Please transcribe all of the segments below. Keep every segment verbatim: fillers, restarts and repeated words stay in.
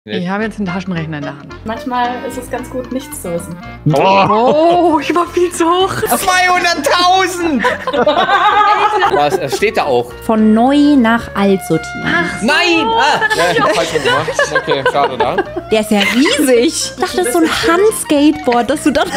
Ich habe jetzt einen Taschenrechner in der Hand. Manchmal ist es ganz gut, nichts zu wissen. Oh, ich war viel zu hoch. zweihunderttausend! Was es steht da auch? Von neu nach alt sortieren. Ach, Nein! Ah, ja, ich hab falsch gemacht. Okay, schade da. Der ist ja riesig. Ich dachte, das ist so ein Handskateboard, dass du das...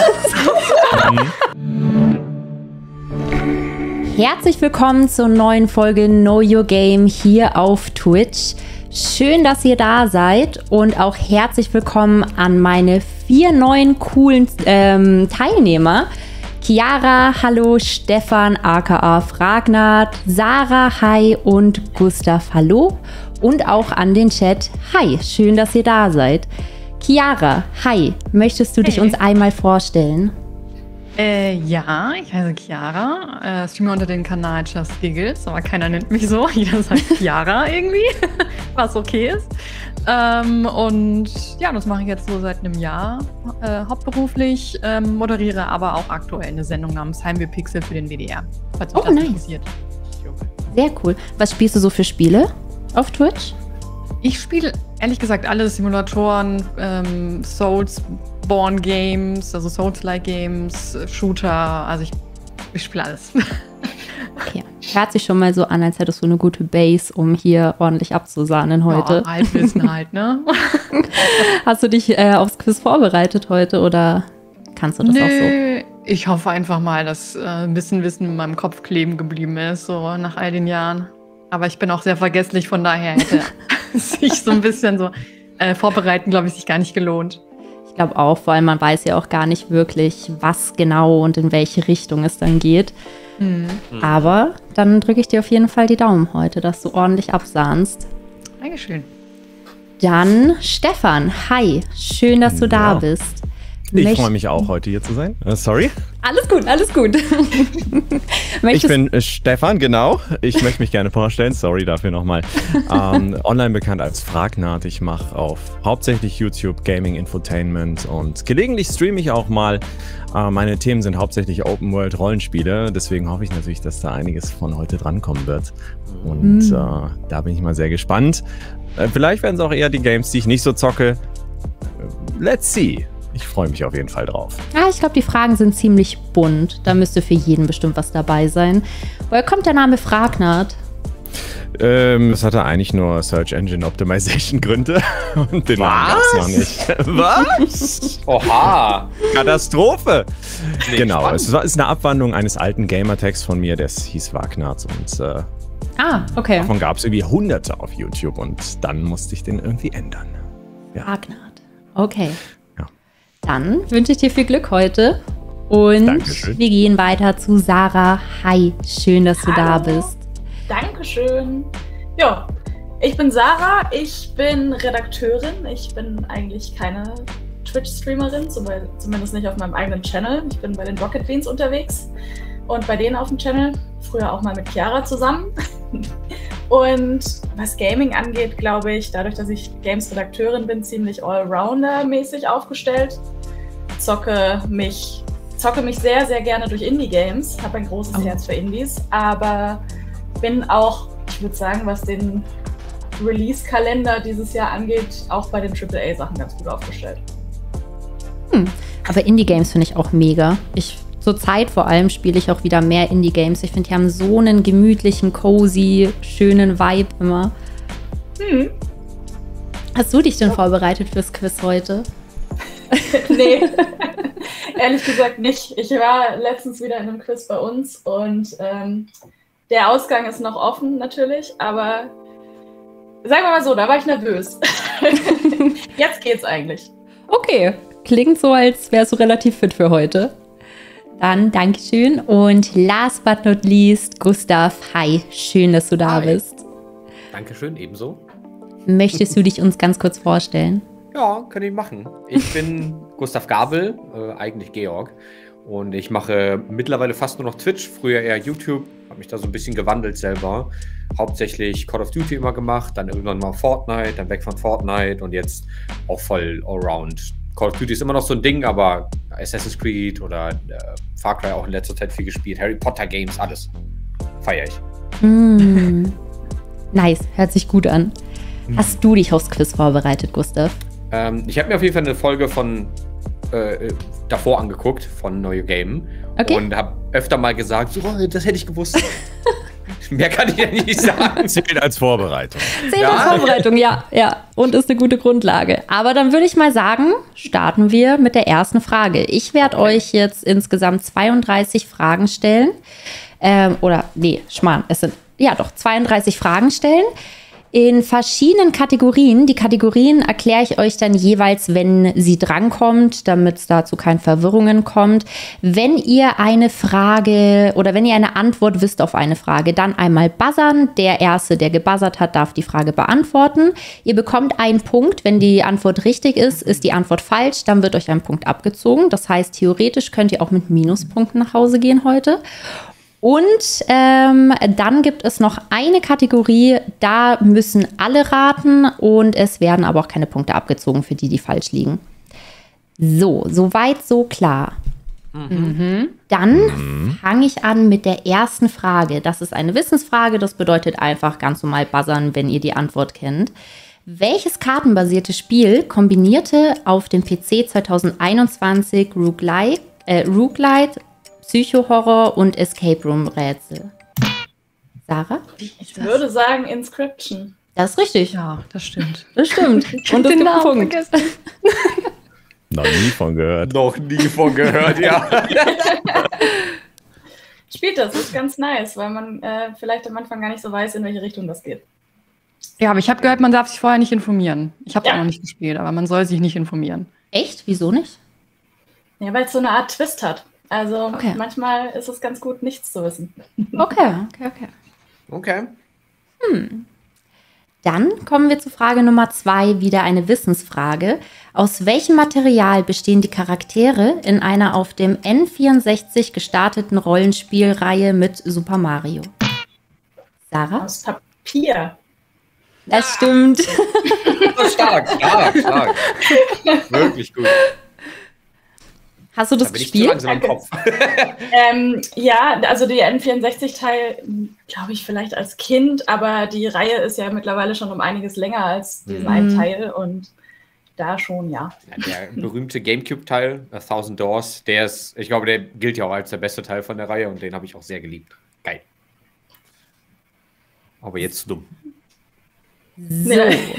Herzlich willkommen zur neuen Folge Know Your Game hier auf Twitch. Schön, dass ihr da seid und auch herzlich willkommen an meine vier neuen coolen ähm, Teilnehmer. Chiara, hallo, Stefan, aka Fragnard, Sarah, hi und Gustav, hallo. Und auch an den Chat, hi, schön, dass ihr da seid. Chiara, hi, möchtest du hey. dich uns einmal vorstellen? Äh, ja, ich heiße Chiara, äh, streame unter dem Kanal Just Giggles, aber keiner nennt mich so, jeder sagt Chiara irgendwie, was okay ist. Ähm, und ja, das mache ich jetzt so seit einem Jahr äh, hauptberuflich, ähm, moderiere aber auch aktuell eine Sendung namens Heimweh Pixel für den W D R, falls euch oh, das nice. interessiert. Sehr cool. Was spielst du so für Spiele auf Twitch? Ich spiele ehrlich gesagt alle Simulatoren, ähm, Soulsborne Games, also Souls-like Games, Shooter, also ich, ich spiele alles. Okay, hört sich schon mal so an, als hättest du eine gute Base, um hier ordentlich abzusahnen heute. Ja, Halbwissen halt, ne? Hast du dich äh, aufs Quiz vorbereitet heute oder kannst du das Nö, auch so? Ich hoffe einfach mal, dass äh, ein bisschen Wissen in meinem Kopf kleben geblieben ist, so nach all den Jahren. Aber ich bin auch sehr vergesslich, von daher hätte sich so ein bisschen so äh, vorbereiten, glaube ich, sich gar nicht gelohnt. Ich glaube auch, vor allem man weiß ja auch gar nicht wirklich, was genau und in welche Richtung es dann geht. Mhm. Aber dann drücke ich dir auf jeden Fall die Daumen heute, dass du ordentlich absahnst. Dankeschön. Dann Stefan, hi, schön, dass du da ja. bist. Ich Möcht- freue mich auch, heute hier zu sein. Uh, sorry. Alles gut, alles gut. Ich bin äh, Stefan, genau. Ich möchte mich gerne vorstellen. Sorry dafür nochmal. ähm, online bekannt als Fragnard. Ich mache auf hauptsächlich YouTube Gaming, Infotainment und gelegentlich streame ich auch mal. Äh, meine Themen sind hauptsächlich Open World Rollenspiele. Deswegen hoffe ich natürlich, dass da einiges von heute drankommen wird. Und mhm. äh, da bin ich mal sehr gespannt. Äh, vielleicht werden es auch eher die Games, die ich nicht so zocke. Let's see. Ich freue mich auf jeden Fall drauf. Ja, ich glaube, die Fragen sind ziemlich bunt. Da müsste für jeden bestimmt was dabei sein. Woher kommt der Name Fragnard? Ähm, das hatte eigentlich nur Search Engine Optimization Gründe. Und den Namen gab es noch nicht. Was? Oha! Katastrophe! Nee, genau, spannend. es ist eine Abwandlung eines alten Gamertags von mir, das hieß Fragnard. Und äh, ah, okay. davon gab es irgendwie hunderte auf YouTube. Und dann musste ich den irgendwie ändern. Ja. Fragnard. Okay. Dann wünsche ich dir viel Glück heute und Dankeschön. Wir gehen weiter zu Sarah. Hi, schön, dass du Hallo. da bist. Dankeschön. Ja, ich bin Sarah, ich bin Redakteurin. Ich bin eigentlich keine Twitch-Streamerin, zumindest nicht auf meinem eigenen Channel. Ich bin bei den Rocket Beans unterwegs und bei denen auf dem Channel, früher auch mal mit Chiara zusammen. Und was Gaming angeht, glaube ich, dadurch, dass ich Games-Redakteurin bin, ziemlich Allrounder-mäßig aufgestellt. Zocke mich, zocke mich sehr, sehr gerne durch Indie-Games, habe ein großes oh. Herz für Indies, aber bin auch, ich würde sagen, was den Release-Kalender dieses Jahr angeht, auch bei den Triple A-Sachen ganz gut aufgestellt. Hm. Aber Indie-Games finde ich auch mega. Ich Zurzeit vor allem spiele ich auch wieder mehr Indie-Games. Ich finde, die haben so einen gemütlichen, cozy, schönen Vibe immer. Hm. Hast du dich denn oh. vorbereitet fürs Quiz heute? Nee, ehrlich gesagt nicht. Ich war letztens wieder in einem Quiz bei uns und ähm, der Ausgang ist noch offen natürlich, aber sagen wir mal so, da war ich nervös. Jetzt geht's eigentlich. Okay, klingt so, als wärst du relativ fit für heute. Dann Dankeschön und last but not least, Gustav, hi, schön, dass du da hi. bist. Dankeschön, ebenso. Möchtest du dich uns ganz kurz vorstellen? Ja, kann ich machen. Ich bin Gustav Gabel, äh, eigentlich Georg. Und ich mache mittlerweile fast nur noch Twitch, früher eher YouTube. Habe mich da so ein bisschen gewandelt selber. Hauptsächlich Call of Duty immer gemacht, dann irgendwann mal Fortnite, dann weg von Fortnite und jetzt auch voll Allround. Call of Duty ist immer noch so ein Ding, aber Assassin's Creed oder äh, Far Cry auch in letzter Zeit viel gespielt. Harry Potter Games, alles. Feier ich. Mm. Nice, hört sich gut an. Hast du dich aufs Quiz vorbereitet, Gustav? Ähm, ich habe mir auf jeden Fall eine Folge von äh, davor angeguckt, von Know Your Game. Okay. Und habe öfter mal gesagt, so, oh, das hätte ich gewusst. Mehr kann ich ja nicht sagen. Zählt als Vorbereitung. Zählt Ja. als Vorbereitung, ja, ja. Und ist eine gute Grundlage. Aber dann würde ich mal sagen, starten wir mit der ersten Frage. Ich werde euch jetzt insgesamt zweiunddreißig Fragen stellen. Ähm, oder, nee, Schmarrn, es sind, ja doch, zweiunddreißig Fragen stellen. In verschiedenen Kategorien. Die Kategorien erkläre ich euch dann jeweils, wenn sie drankommt, damit es dazu keine Verwirrungen kommt. Wenn ihr eine Frage oder wenn ihr eine Antwort wisst auf eine Frage, dann einmal buzzern. Der Erste, der gebuzzert hat, darf die Frage beantworten. Ihr bekommt einen Punkt. Wenn die Antwort richtig ist, ist die Antwort falsch. Dann wird euch ein Punkt abgezogen. Das heißt, theoretisch könnt ihr auch mit Minuspunkten nach Hause gehen heute. Und ähm, dann gibt es noch eine Kategorie, da müssen alle raten und es werden aber auch keine Punkte abgezogen für die, die falsch liegen. So, soweit, so klar. Mhm. Dann mhm. fange ich an mit der ersten Frage. Das ist eine Wissensfrage, das bedeutet einfach ganz normal buzzern, wenn ihr die Antwort kennt. Welches kartenbasierte Spiel kombinierte auf dem P C zwanzig einundzwanzig Roguelite, äh, Roguelite Psycho-Horror und Escape Room-Rätsel? Sarah? Ich würde sagen Inscription. Das ist richtig. Ja, das stimmt. Das stimmt. Und das den gibt einen Namen Punkt. vergessen. Noch nie von gehört. Noch nie von gehört, ja. Spielt das, ist ganz nice, weil man äh, vielleicht am Anfang gar nicht so weiß, in welche Richtung das geht. Ja, aber ich habe gehört, man darf sich vorher nicht informieren. Ich habe Ja. auch noch nicht gespielt, aber man soll sich nicht informieren. Echt? Wieso nicht? Ja, weil es so eine Art Twist hat. Also Okay. manchmal ist es ganz gut, nichts zu wissen. Okay, okay, okay. Okay. Dann kommen wir zu Frage Nummer zwei, wieder eine Wissensfrage. Aus welchem Material bestehen die Charaktere in einer auf dem N vierundsechzig gestarteten Rollenspielreihe mit Super Mario? Sarah? Aus Papier. Das stimmt. Stark, stark, stark. Wirklich gut. Hast du das Da bin ich zu gespielt? langsam im Kopf. Ähm, ja, also die N vierundsechzig-Teil, glaube ich, vielleicht als Kind, aber die Reihe ist ja mittlerweile schon um einiges länger als diesen Mhm. einen Teil und da schon, ja. Ja, der berühmte Gamecube-Teil, A Thousand Doors, der ist, ich glaube, der gilt ja auch als der beste Teil von der Reihe und den habe ich auch sehr geliebt. Geil. Aber jetzt zu dumm. So.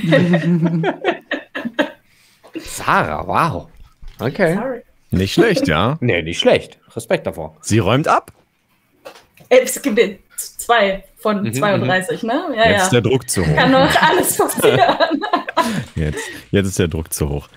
Sarah, wow. Okay. Sorry. Nicht schlecht, ja. Nee, nicht schlecht. Respekt davor. Sie räumt ab. Äh, Es gibt jetzt zwei von Mhm, zweiunddreißig, ne? Ja, Jetzt ist ja. der Druck zu hoch. Kann noch alles passieren. Jetzt, jetzt ist der Druck zu hoch.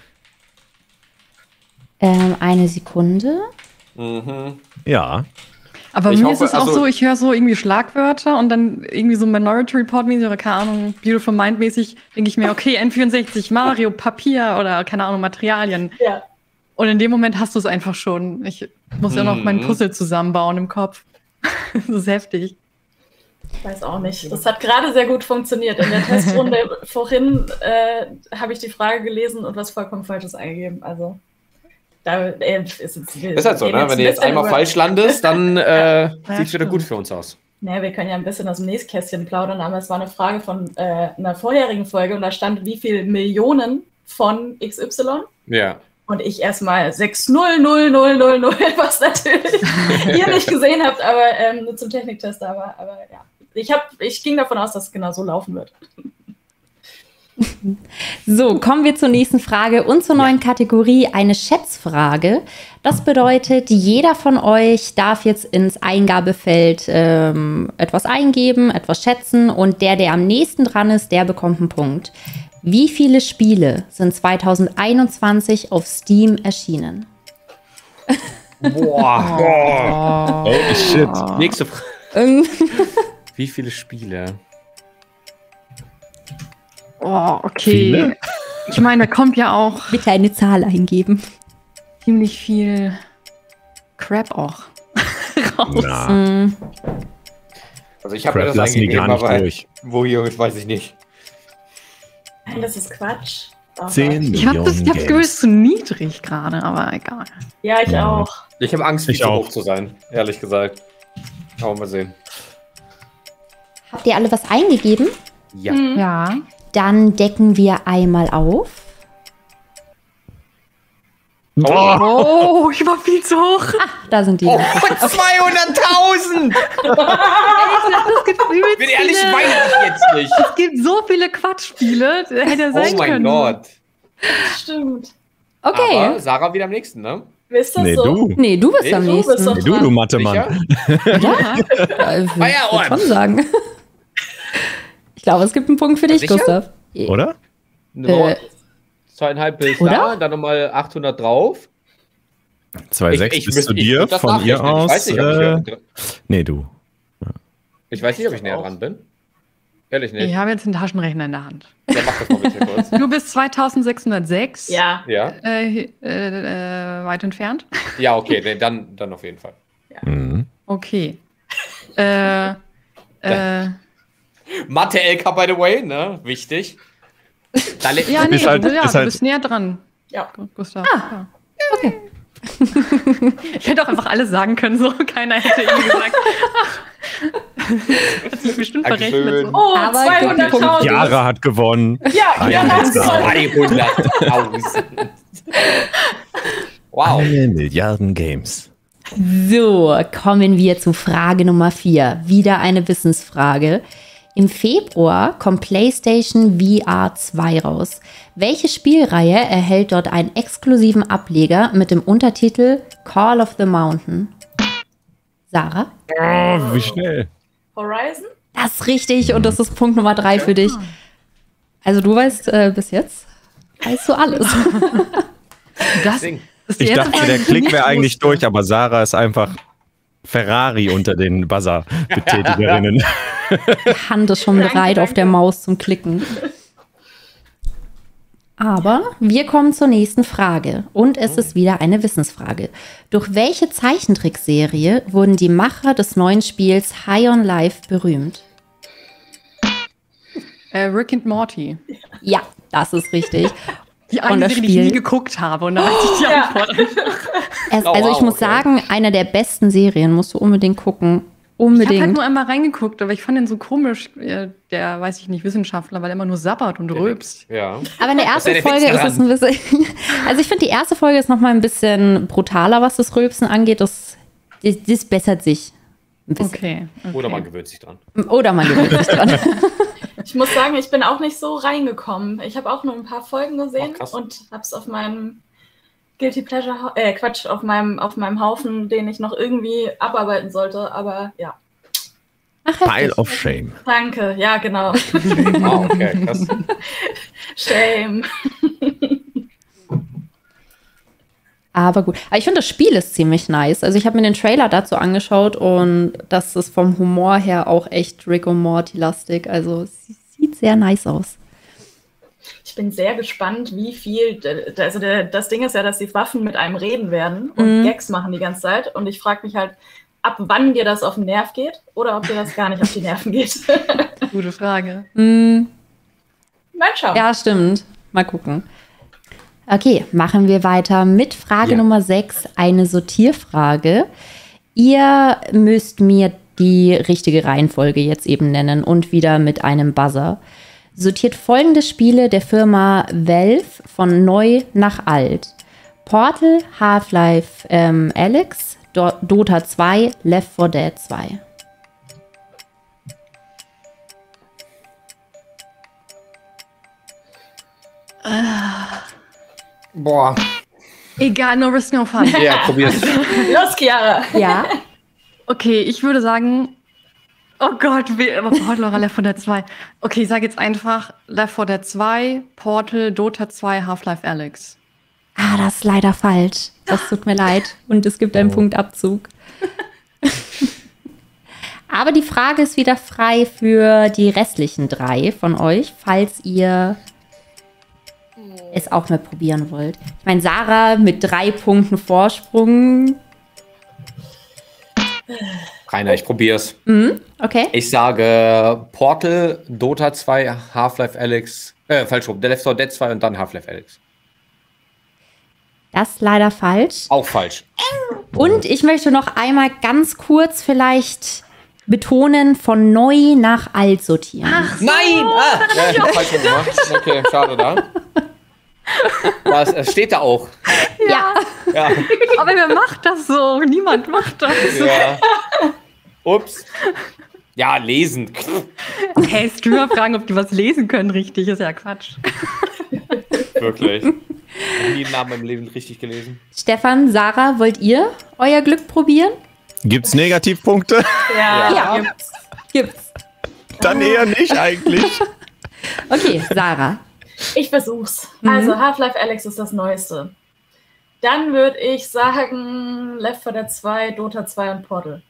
Ähm, eine Sekunde. Mhm. Ja. Aber Ich mir hoffe, ist es auch also- so, ich höre so irgendwie Schlagwörter und dann irgendwie so Minority Report-mäßig oder keine Ahnung, Beautiful Mind-mäßig, denke ich mir, okay, N vierundsechzig, Mario, Papier oder keine Ahnung, Materialien. Ja. Und in dem Moment hast du es einfach schon. Ich muss ja noch Mhm. mein Puzzle zusammenbauen im Kopf. Das ist heftig. Weiß auch nicht. Das hat gerade sehr gut funktioniert. In der Testrunde vorhin äh, habe ich die Frage gelesen und was vollkommen Falsches eingegeben. Also, da äh, ist es. Ist halt so, ne? Wenn du jetzt einmal falsch landest, dann äh, sieht es wieder stimmt. gut für uns aus. Naja, wir können ja ein bisschen aus dem Nähkästchen plaudern, aber es war eine Frage von äh, einer vorherigen Folge und da stand, wie viel Millionen von X Y. Ja. Und ich erstmal sechs null null null null null, was natürlich ihr nicht gesehen habt, aber ähm, nur zum Techniktest, aber, aber ja. Ich, hab, ich ging davon aus, dass es genau so laufen wird. So, kommen wir zur nächsten Frage und zur neuen Kategorie, eine Schätzfrage. Das bedeutet, jeder von euch darf jetzt ins Eingabefeld ähm, etwas eingeben, etwas schätzen und der, der am nächsten dran ist, der bekommt einen Punkt. Wie viele Spiele sind zwanzig einundzwanzig auf Steam erschienen? Boah. Oh, shit. Nächste Frage. Ähm, Wie viele Spiele? Oh, okay. Viele? Ich meine, da kommt ja auch Bitte eine Zahl eingeben. ziemlich viel Crap auch raus. Na, Mm, Also ich habe mir Crap das lassen die eingegeben, gar nicht aber durch. wo hier, weiß ich nicht. Nein, das ist Quatsch. Aber- Zehn Ich habe das, ich Millionen hab's Gefühl, es ist zu niedrig gerade, aber egal. Ja, ich Ja. auch. Ich habe Angst, viel Ich zu auch. hoch zu sein, ehrlich gesagt. Aber mal sehen. habt ihr alle was eingegeben? Ja. Mhm. Ja. Dann decken wir einmal auf. Oh, ich war viel zu hoch. Da sind die. Oh, zweihunderttausend! Ich bin ehrlich, weiß ich jetzt nicht. Es gibt so viele Quatschspiele, hätte er sein Oh mein können. Gott. Stimmt. Okay. Aber Sarah wieder am nächsten, ne? Wisst ihr Nee, so? du. Nee, du bist Nee, am du bist nächsten. doch Nee, du, du Mathe-Mann. Sicher? Ja. Ja, ich Feierabend. würde schon sagen. Ich glaube, es gibt einen Punkt für dich, Sicher? Gustav. Oder? Äh, zweieinhalb bis oder? da, dann nochmal achthundert drauf. zwei Komma sechs bis müsst- zu ich dir, würd das von ihr nachrechnen. aus. Ich weiß nicht, ob ich, äh, näher- nee, du. ich, weiß nicht, ob ich näher dran bin. Ehrlich nicht. Ich habe jetzt einen Taschenrechner in der Hand. Dann mach das mal bitte kurz. Du bist zweitausendsechshundertsechs Ja. Ja? äh, äh, äh, weit entfernt. Ja, okay, nee, dann, dann auf jeden Fall. Mhm. Okay. Äh, äh, Mathe-L K, by the way, ne? Wichtig. Da le- ja, nee, Ist halt- du, ja, ist du halt- bist näher dran, Ja. Gustav. Ah, okay. Ich hätte auch einfach alles sagen können, so keiner hätte irgendwie gesagt. Das ist bestimmt Dankeschön. verrechnet. So. Oh, Aber zweihunderttausend. Jara hat gewonnen. Ja, ja, Eine das ist zweihunderttausend. Wow. Eine Milliarden Games. So, kommen wir zu Frage Nummer vier. Wieder eine Wissensfrage. Im Februar kommt PlayStation V R zwei raus. Welche Spielreihe erhält dort einen exklusiven Ableger mit dem Untertitel Call of the Mountain? Sarah? Oh, wie schnell. Horizon? Das ist richtig und das ist Punkt Nummer drei für dich. Also du weißt äh, bis jetzt, weißt du alles. Das Ding. ist die Ich erste dachte, Frage, der die ich Klick nicht wäre eigentlich wusste. durch, aber Sarah ist einfach Ferrari unter den Buzzer-Betätigerinnen. Die Hand ist schon Danke, bereit auf der danke. Maus zum Klicken. Aber wir kommen zur nächsten Frage. Und es ist wieder eine Wissensfrage. Durch welche Zeichentrickserie wurden die Macher des neuen Spiels High on Life berühmt? Äh, Rick and Morty. Ja, das ist richtig. Die Und eine das Serie, die ich nie Spiel- geguckt habe. Und da weiß ich die Ja. Antwort. Es, Oh, also ich wow, muss okay. sagen, einer der besten Serien musst du unbedingt gucken. Ich habe halt Unbedingt. nur einmal reingeguckt, aber ich fand den so komisch, äh, der, weiß ich nicht, Wissenschaftler, weil er immer nur sabbert und rülpst. Ja. Aber in der Was ist ersten denn der Folge Witz ist es ein bisschen. Also ich finde, die erste Folge ist noch mal ein bisschen brutaler, was das Rülpsen angeht. Das, das, das bessert sich ein bisschen. Okay. okay. Oder man gewöhnt sich dran. Oder man gewöhnt sich dran. Ich muss sagen, ich bin auch nicht so reingekommen. Ich habe auch nur ein paar Folgen gesehen Oh, krass. und habe es auf meinem Guilty Pleasure, Hau- äh, Quatsch, auf meinem, auf meinem Haufen, den ich noch irgendwie abarbeiten sollte. Aber ja, Ach, Pile heftig. of Shame. danke. Ja, genau. Ah, okay, krass. Shame. Aber gut. Aber ich finde, das Spiel ist ziemlich nice. Also ich habe mir den Trailer dazu angeschaut und das ist vom Humor her auch echt Rick und Morty-lastig. Also es sieht sehr nice aus. Ich bin sehr gespannt, wie viel. Also der, das Ding ist ja, dass die Waffen mit einem reden werden und Mhm. Gags machen die ganze Zeit. Und ich frage mich halt, ab wann dir das auf den Nerv geht oder ob dir das gar nicht auf die Nerven geht. Gute Frage. Mm, Mal schauen. ja, stimmt. Mal gucken. Okay, machen wir weiter mit Frage Ja. Nummer sechs, eine Sortierfrage. Ihr müsst mir die richtige Reihenfolge jetzt eben nennen und wieder mit einem Buzzer. Sortiert folgende Spiele der Firma Valve von neu nach alt. Portal, Half-Life ähm, Alyx, Do Dota zwei, Left four Dead zwei. Boah. Egal, no risk, no fun. Ja, probier's. Los, Chiara. Ja, Okay, ich würde sagen, oh Gott, wie, aber Portal oder Left four Dead zwei. Okay, ich sage jetzt einfach Left four Dead zwei, Portal, Dota zwei, Half-Life Alyx. ah, das ist leider falsch. Das tut mir leid. Und es gibt einen Punktabzug. Aber die Frage ist wieder frei für die restlichen drei von euch, falls ihr es auch mal probieren wollt. Ich meine, Sarah mit drei Punkten Vorsprung. Rainer, ich probier's. Okay. Ich sage Portal, Dota zwei, Half-Life Alyx, äh, falsch rum, Left four Dead zwei und dann Half-Life Alyx. Das ist leider falsch. Auch falsch. Und ich möchte noch einmal ganz kurz vielleicht Betonen von neu nach alt sortieren. Ach so. Nein! Ah, ja, ich hab falsch gemacht. Okay, schade da. Das, das steht da auch. Ja. Ja. Aber wer macht das so? Niemand macht das. ja. Ups. Ja, lesen. Hey, Streamer fragen, ob die was lesen können, richtig, ist ja Quatsch. Wirklich. Ich habe nie einen Namen im Leben richtig gelesen. Stefan, Sarah, wollt ihr euer Glück probieren? Gibt's Negativpunkte? Ja. Ja. Gibt's. Dann eher nicht eigentlich. Okay, Sarah. Ich versuch's. Mhm. Also Half-Life Alyx ist das Neueste. Dann würde ich sagen Left four Dead zwei, Dota zwei und Portal.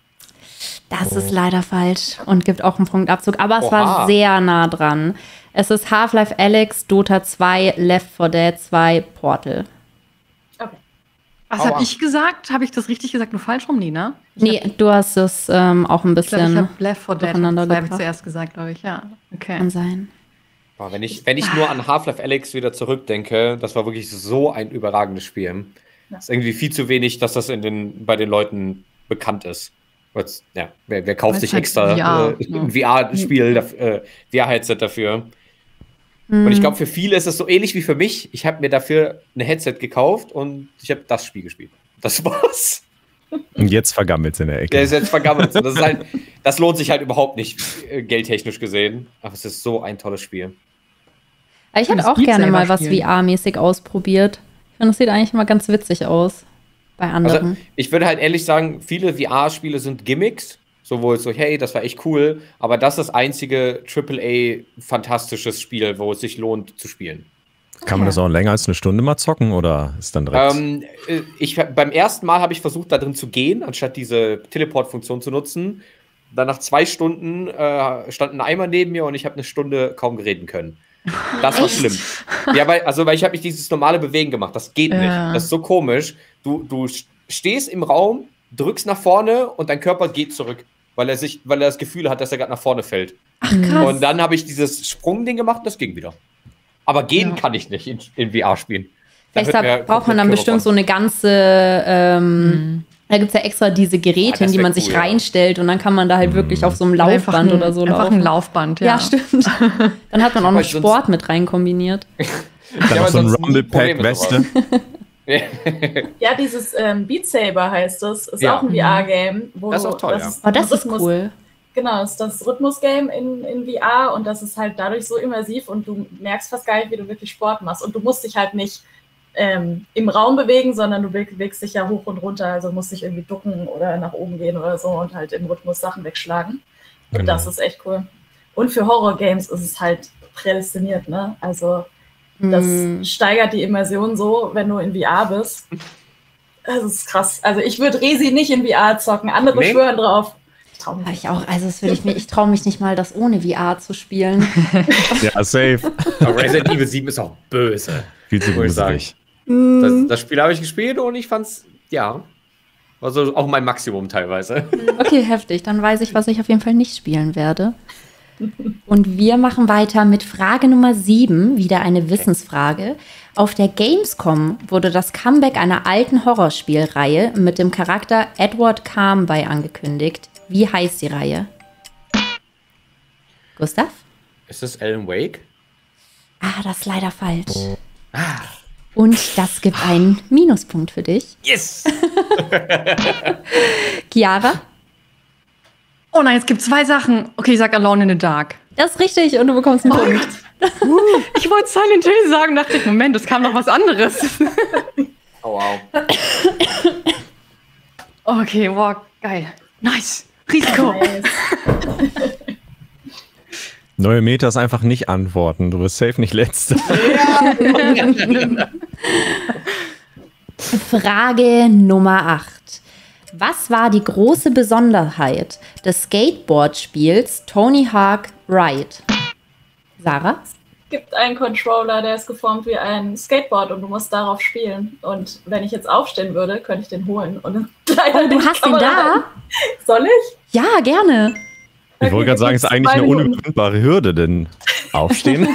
Das ist leider falsch und gibt auch einen Punktabzug, aber es Oha. war sehr nah dran. Es ist Half-Life Alyx, Dota zwei, Left four Dead zwei, Portal. Okay. Was Aua. habe ich gesagt? Habe ich das richtig gesagt? Nur falsch rum, nee, ne? Ich Nee, du hast es ähm, auch ein Ich glaube, ich bisschen habe Left four Dead durcheinander zwei habe ich gebracht. zuerst gesagt, glaube ich, ja. Okay. Kann sein. Boah, wenn, ich, wenn ich nur an Half-Life Alyx wieder zurückdenke, das war wirklich so ein überragendes Spiel. Ja. Ist irgendwie viel zu wenig, dass das in den, bei den Leuten bekannt ist. Weil's- Ja, wer, wer kauft Weil's sich halt extra V R, äh, ja. ein V R-Spiel, äh, V R-Headset dafür? Hm. Und ich glaube, für viele ist es so ähnlich wie für mich. Ich habe mir dafür ein Headset gekauft und ich habe das Spiel gespielt. Das war's. Und jetzt vergammelt's in der Der Ecke. ist jetzt vergammelt. Das, ist halt, das lohnt sich halt überhaupt nicht, äh, geldtechnisch gesehen. Aber es ist so ein tolles Spiel. Aber ich hätte Das auch Beat gerne Saber mal was spielen. V R-mäßig ausprobiert. Ich finde, das sieht eigentlich mal ganz witzig aus bei anderen. Also, ich würde halt ehrlich sagen, viele V R-Spiele sind Gimmicks. Sowohl so, hey, das war echt cool. Aber das ist das einzige Triple A-fantastisches Spiel, wo es sich lohnt zu spielen. Kann man das auch länger als eine Stunde mal zocken oder ist dann direkt? Ähm, äh, ich, beim ersten Mal habe ich versucht, da drin zu gehen, anstatt diese Teleport-Funktion zu nutzen. Dann nach zwei Stunden äh, stand ein Eimer neben mir und ich habe eine Stunde kaum reden können. Das war schlimm. Ja, weil, also, weil ich habe nicht dieses normale Bewegen gemacht. Das geht Ja. nicht. Das ist so komisch. Du, du stehst im Raum, drückst nach vorne und dein Körper geht zurück, weil er sich, weil er das Gefühl hat, dass er gerade nach vorne fällt. Ach, krass. Und dann habe ich dieses Sprungding gemacht und das ging wieder. Aber gehen Ja. kann ich nicht in, in V R spielen. Da Vielleicht wird mir da braucht man komplett dann bestimmt so Körper eine ganze, ähm, da gibt es ja extra diese Geräte, Ah, das in die wär man cool, sich ja. reinstellt und dann kann man da halt wirklich auf so einem Einfach Laufband ein, oder so Einfach laufen. ein Laufband, ja. Ja, stimmt. Dann hat man auch noch Aber sonst- Sport mit rein kombiniert. dann Ja, noch aber so ein sonst nie Rumble-Pack-Weste. Ja, dieses ähm, Beat Saber heißt es. Ist Ja. auch ein V R-Game. wo Das ist du- auch toll, ja. ist Oh, das ein ist Rhythmus- cool. Genau, ist das Rhythmus-Game in, in V R und das ist halt dadurch so immersiv und du merkst fast gar nicht, wie du wirklich Sport machst. Und du musst dich halt nicht ähm, im Raum bewegen, sondern du bewegst dich ja hoch und runter, also musst dich irgendwie ducken oder nach oben gehen oder so und halt im Rhythmus Sachen wegschlagen. Und Genau. das ist echt cool. Und für Horror-Games ist es halt prädestiniert, ne? Also das Hm. steigert die Immersion so, wenn du in V R bist. Das ist krass. Also ich würde Resi nicht in V R zocken, andere Nee. schwören drauf. Ich trau mich Hab nicht. ich auch, also das würde ich mir, ich traue mich nicht mal, das ohne V R zu spielen. Ja, safe. Aber Resident Evil sieben ist auch böse. Viel zu Muss ich sagen. gruselig. Das, das Spiel habe ich gespielt und ich fand's, ja, war so auch mein Maximum teilweise. Okay, heftig. Dann weiß ich, was ich auf jeden Fall nicht spielen werde. Und wir machen weiter mit Frage Nummer sieben, wieder eine Wissensfrage. Auf der Gamescom wurde das Comeback einer alten Horrorspielreihe mit dem Charakter Edward Carnby angekündigt. Wie heißt die Reihe? Gustav? Ist das Alan Wake? Ah, das ist leider falsch. Und das gibt einen Minuspunkt für dich. Yes! Chiara? Oh nein, es gibt zwei Sachen. Okay, ich sag Alone in the Dark. Das ist richtig und du bekommst einen Punkt. Ich wollte Silent Hill sagen, dachte ich, Moment, es kam noch was anderes. Oh wow. Okay, wow, geil. Nice. Risiko. Nice. Neue Metas einfach nicht antworten. Du bist safe nicht letzte. Frage Nummer acht. Was war die große Besonderheit des Skateboard-Spiels Tony Hawk Ride? Sarah? Es gibt einen Controller, der ist geformt wie ein Skateboard und du musst darauf spielen. Und wenn ich jetzt aufstehen würde, könnte ich den holen. Und leider Oh, du nicht hast den Kamera da? halten. Soll ich? Ja, gerne. Ich wollte gerade sagen, es ist eigentlich eine Zwei Minuten. unüberwindbare Hürde, denn aufstehen.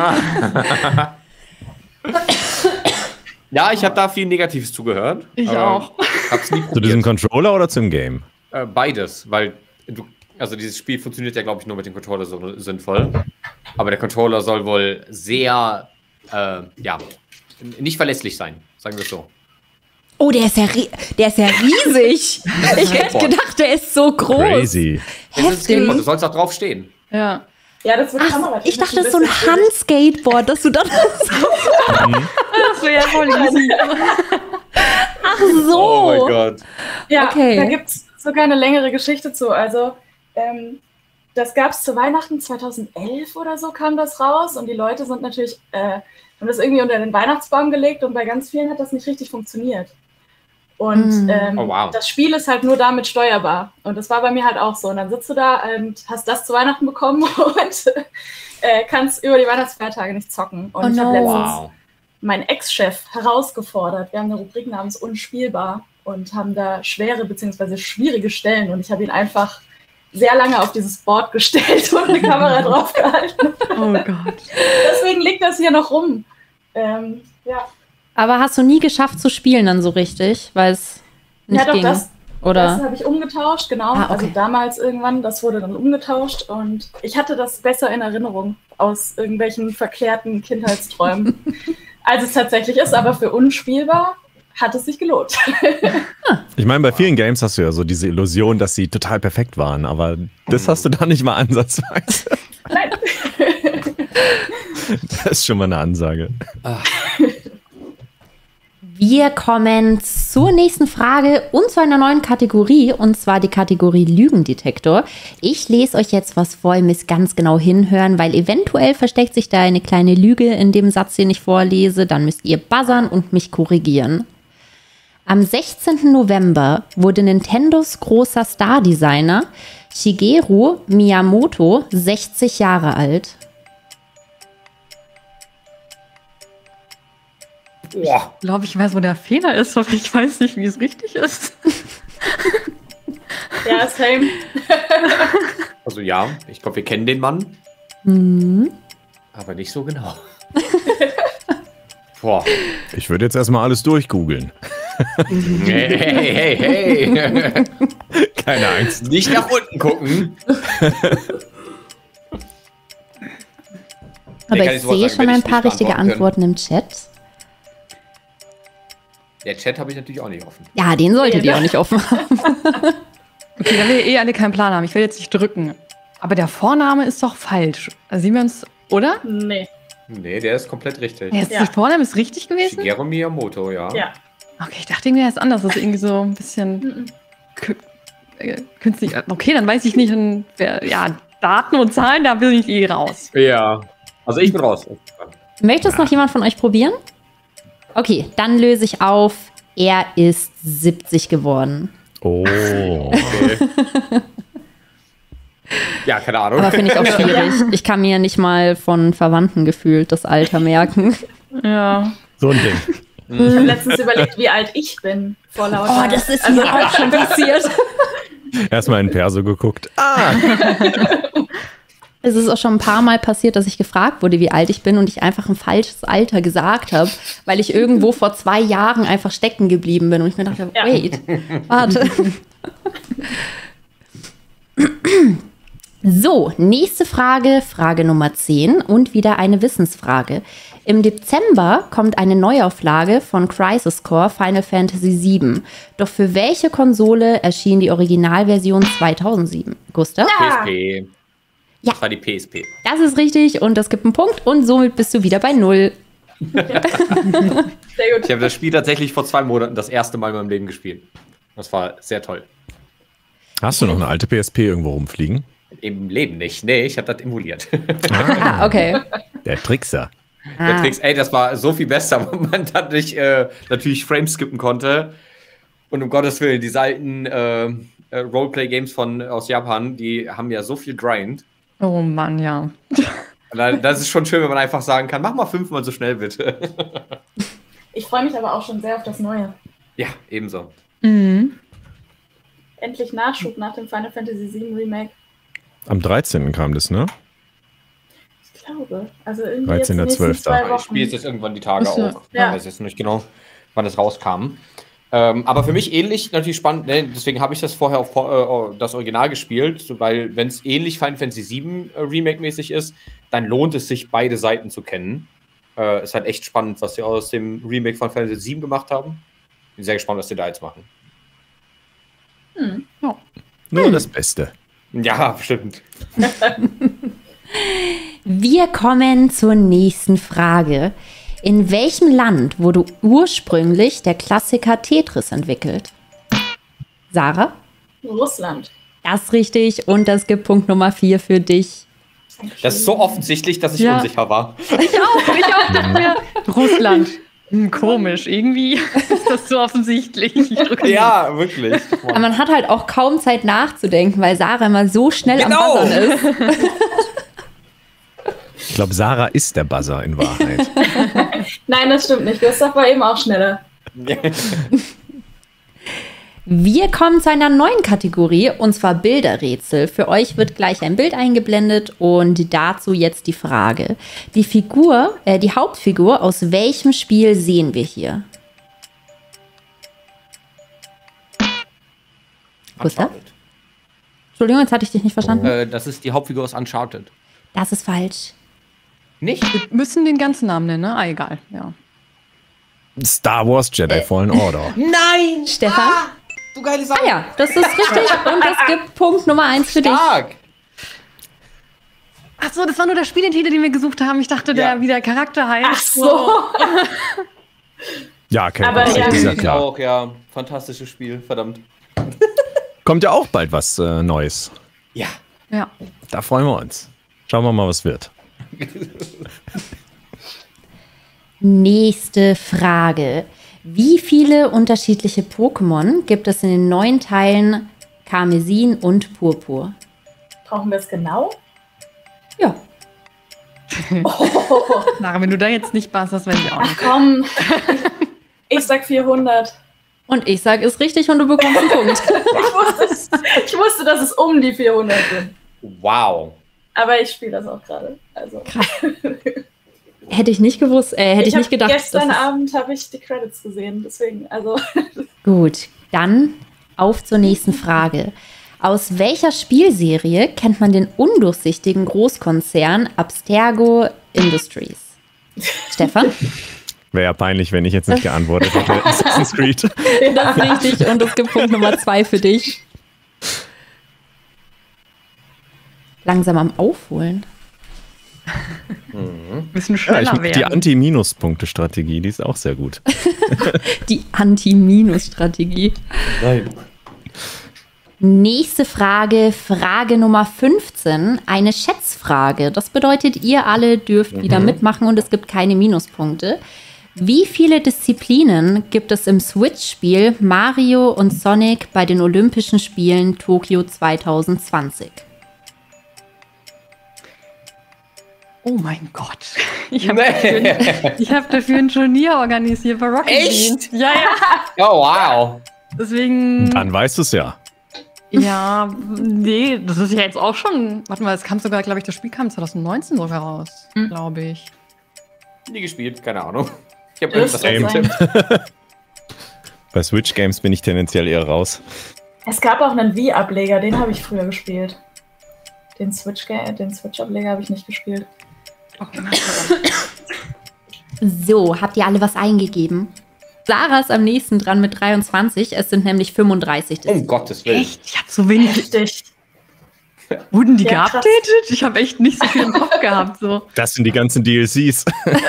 Ja, ich habe da viel Negatives zugehört. Ich aber auch. Hab's nie Zu diesem probiert. Controller oder zum Game? Äh, beides, weil du, Also dieses Spiel funktioniert ja, glaube ich, nur mit dem Controller so sinnvoll. Aber der Controller soll wohl sehr, äh, ja, nicht verlässlich sein, sagen wir es so. Oh, der ist ja, der ist ja riesig. Ich hätte gedacht, der ist so groß. Crazy. Heftig. Du sollst auch drauf stehen. Ja. Ja, das wird Ach, ich dachte, das ist so ein Handskateboard, dass du dann Das wäre ja voll easy. Ach so. Oh mein Gott. Ja, Okay. da gibt es sogar eine längere Geschichte zu. Also, ähm, das gab es zu Weihnachten zweitausendelf oder so, kam das raus. Und die Leute sind natürlich, äh, haben das irgendwie unter den Weihnachtsbaum gelegt. Und bei ganz vielen hat das nicht richtig funktioniert. Und Mm. ähm, Oh, wow. das Spiel ist halt nur damit steuerbar. Und das war bei mir halt auch so. Und dann sitzt du da und hast das zu Weihnachten bekommen und äh, kannst über die Weihnachtsfeiertage nicht zocken. Und Oh ich habe no. letztens Wow. meinen Ex-Chef herausgefordert. Wir haben eine Rubrik namens Unspielbar und haben da schwere bzw. schwierige Stellen. Und ich habe ihn einfach sehr lange auf dieses Board gestellt und eine Kamera drauf gehalten. Oh Gott. Deswegen liegt das hier noch rum. Ähm, ja. Aber hast du nie geschafft zu spielen dann so richtig, weil es nicht Ja, doch, ging? das, Oder? das habe ich umgetauscht, genau. Ah, okay. Also damals irgendwann, das wurde dann umgetauscht und ich hatte das besser in Erinnerung aus irgendwelchen verklärten Kindheitsträumen, als es tatsächlich ist. Aber für unspielbar hat es sich gelohnt. Ich meine, bei vielen Games hast du ja so diese Illusion, dass sie total perfekt waren, aber das hast du da nicht mal ansatzweise. Nein. Das ist schon mal eine Ansage. Wir kommen zur nächsten Frage und zu einer neuen Kategorie, und zwar die Kategorie Lügendetektor. Ich lese euch jetzt was vor, ihr müsst ganz genau hinhören, weil eventuell versteckt sich da eine kleine Lüge in dem Satz, den ich vorlese. Dann müsst ihr buzzern und mich korrigieren. Am sechzehnten November wurde Nintendos großer Star-Designer Shigeru Miyamoto sechzig Jahre alt. Boah. Ich glaube, ich weiß, wo der Fehler ist, aber ich weiß nicht, wie es richtig ist. Ja, same. Also ja, ich glaube, wir kennen den Mann, Hm. aber nicht so genau. Boah. Ich würde jetzt erstmal alles durchgoogeln. Hey, hey, hey, hey. Keine Angst. Nicht nach unten gucken. Aber Nee, kann ich sofort sehe sagen, schon wenn ein ich paar nicht richtige beantworten Antworten im Chat. Der Chat habe ich natürlich auch nicht offen. Ja, den solltet ihr auch nicht offen haben. Okay, da wir eh alle keinen Plan haben. Ich will jetzt nicht drücken. Aber der Vorname ist doch falsch. Also sehen wir uns, oder? Nee. Nee, der ist kompllet richtig. Ja, ist Ja. Der Vorname ist richtig gewesen? Shigeru Miyamoto, ja. Ja. Okay, ich dachte irgendwie, er ist anders. Das ist irgendwie so ein bisschen Mhm. kü- äh, künstlich. Okay, dann weiß ich nicht. Und wer, ja, Daten und Zahlen, da bin ich eh raus. Ja. Also ich bin raus. Möchte es noch jemand von euch probieren? Okay, dann löse ich auf. Er ist siebzig geworden. Oh. Okay. Ja, keine Ahnung. Aber finde ich auch schwierig. Ich kann mir nicht mal von Verwandten gefühlt das Alter merken. Ja. So ein Ding. Ich habe letztens überlegt, wie alt ich bin. Vor lauter. Oh, das ist mir auch schon passiert. Erstmal in Perso geguckt. Ah! Es ist auch schon ein paar Mal passiert, dass ich gefragt wurde, wie alt ich bin und ich einfach ein falsches Alter gesagt habe, weil ich irgendwo vor zwei Jahren einfach stecken geblieben bin und ich mir dachte, Ja. wait, warte. So, nächste Frage, Frage Nummer zehn und wieder eine Wissensfrage. Im Dezember kommt eine Neuauflage von Crisis Core Final Fantasy sieben. Doch für welche Konsole erschien die Originalversion zweitausendsieben? Gustav? P S P. Ja. Das war die P S P. Das ist richtig und das gibt einen Punkt und somit bist du wieder bei null. Sehr gut. Ich habe das Spiel tatsächlich vor zwei Monaten das erste Mal in meinem Leben gespielt. Das war sehr toll. Hast du noch eine alte P S P irgendwo rumfliegen? Im Leben nicht. Nee, ich habe das emuliert. Ah, okay. Der Trickser. Der Ah. Tricks, ey, das war so viel besser, weil man dadurch äh, natürlich Frames skippen konnte. Und um Gottes Willen, diese alten äh, äh, Roleplay-Games von aus Japan, die haben ja so viel Grind. Oh Mann, ja. Das ist schon schön, wenn man einfach sagen kann, mach mal fünfmal so schnell, bitte. Ich freue mich aber auch schon sehr auf das Neue. Ja, ebenso. Mhm. Endlich Nachschub nach dem Final Fantasy sieben Remake. Am dreizehnten kam das, ne? Ich glaube. Also irgendwie dreizehnter jetzt die nächsten zwölfter zwei Ich Wochen. spiele es jetzt irgendwann die Tage Ist ja- auch. ja. Ich weiß jetzt nicht genau, wann es rauskam. Ähm, aber für mich ähnlich, natürlich spannend, ne? Deswegen habe ich das vorher auf äh, das Original gespielt, weil wenn es ähnlich Final Fantasy sieben äh, Remake-mäßig ist, dann lohnt es sich, beide Seiten zu kennen. Äh, ist halt echt spannend, was sie aus dem Remake von Final Fantasy sieben gemacht haben. Bin sehr gespannt, was sie da jetzt machen. Hm. Ja. Nur Hm. das Beste. Ja, bestimmt. Wir kommen zur nächsten Frage. In welchem Land wurde ursprünglich der Klassiker Tetris entwickelt? Sarah? Russland. Das ist richtig und das gibt Punkt Nummer vier für dich. Das ist so offensichtlich, dass ich Ja. unsicher war. Ich auch, ich auch. Dachte mir, Russland. Hm, komisch, irgendwie ist das so offensichtlich. Ich drücke Ja, wirklich. Aber man hat halt auch kaum Zeit nachzudenken, weil Sarah immer so schnell Genau. am Buzzern ist. Ich glaube, Sarah ist der Buzzer in Wahrheit. Nein, das stimmt nicht. Gustav war eben auch schneller. Wir kommen zu einer neuen Kategorie, und zwar Bilderrätsel. Für euch wird gleich ein Bild eingeblendet und dazu jetzt die Frage. Die Figur, äh, die Hauptfigur, aus welchem Spiel sehen wir hier? Gustav? Entschuldigung, jetzt hatte ich dich nicht verstanden. Äh, das ist die Hauptfigur aus Uncharted. Das ist falsch. Nicht? Wir müssen den ganzen Namen nennen, ne? Ah, egal. Ja. Star Wars Jedi Fallen Order. Nein! Stefan? Du geile Sache. Ah ja, das ist richtig und das gibt Punkt Nummer eins für dich. Stark! Ach so, das war nur der Spieletitel, den wir gesucht haben. Ich dachte, der, Ja. wie der Charakter heißt. Ach so. Ja, kennt Aber man. ja. Ist ja Ich klar. auch, ja. Fantastisches Spiel, verdammt. Kommt ja auch bald was äh, Neues. Ja. Ja. Da freuen wir uns. Schauen wir mal, was wird. Nächste Frage. Wie viele unterschiedliche Pokémon gibt es in den neuen Teilen Karmesin und Purpur? Brauchen wir es genau? Ja. Oh, Lara, wenn du da jetzt nicht passt, das weiß ich auch ach nicht. komm. Ich sag vierhundert. Und ich sage, ist richtig und du bekommst einen Punkt. Ich wusste, es- ich wusste, dass es um die vierhundert sind. Wow. Aber ich spiele das auch gerade. Also. Hätte ich nicht gewusst, äh, hätte ich, hab nicht gedacht. Gestern dass es- Abend habe ich die Credits gesehen, deswegen, also. Gut, dann auf zur nächsten Frage. Aus welcher Spielserie kennt man den undurchsichtigen Großkonzern Abstergo Industries? Stefan? Wäre ja peinlich, wenn ich jetzt nicht geantwortet hätte. Assassin's Creed. Das ist richtig und es gibt Punkt Nummer zwei für dich. Langsam am Aufholen. Müssen Ja, schneller ich, die werden. Anti-Minus-Punkte-Strategie, die ist auch sehr gut. Die Anti-Minus-Strategie. Nein. Nächste Frage, Frage Nummer fünfzehn, eine Schätzfrage. Das bedeutet, ihr alle dürft wieder mitmachen und es gibt keine Minuspunkte. Wie viele Disziplinen gibt es im Switch-Spiel Mario und Sonic bei den Olympischen Spielen Tokio zwanzig zwanzig? Oh mein Gott. Ich habe dafür, ich hab dafür ein Turnier organisiert bei Rocket Echt? Beans. Ja, ja. Oh, wow. Deswegen. Dann weißt du es ja. Ja, nee, das ist ja jetzt auch schon. Warte mal, es kam sogar, glaube ich, das Spiel kam zwanzig neunzehn sogar raus, Hm. glaube ich. Nie gespielt, keine Ahnung. Ich habe Dürfte irgendwas sein. eingetippt. Bei Switch-Games bin ich tendenziell eher raus. Es gab auch einen Wii-Ableger, den habe ich früher gespielt. Den Switch-Ga- den Switch-Ableger habe ich nicht gespielt. So, habt ihr alle was eingegeben? Sarah ist am nächsten dran mit dreiundzwanzig, es sind nämlich fünfunddreißig. Um Gottes Willen. Echt? Ich habe so wenig. Richtig. Wurden die Ja, krass. geupdatet? Ich habe echt nicht so viel im Kopf gehabt. So. Das sind die ganzen D L Cs.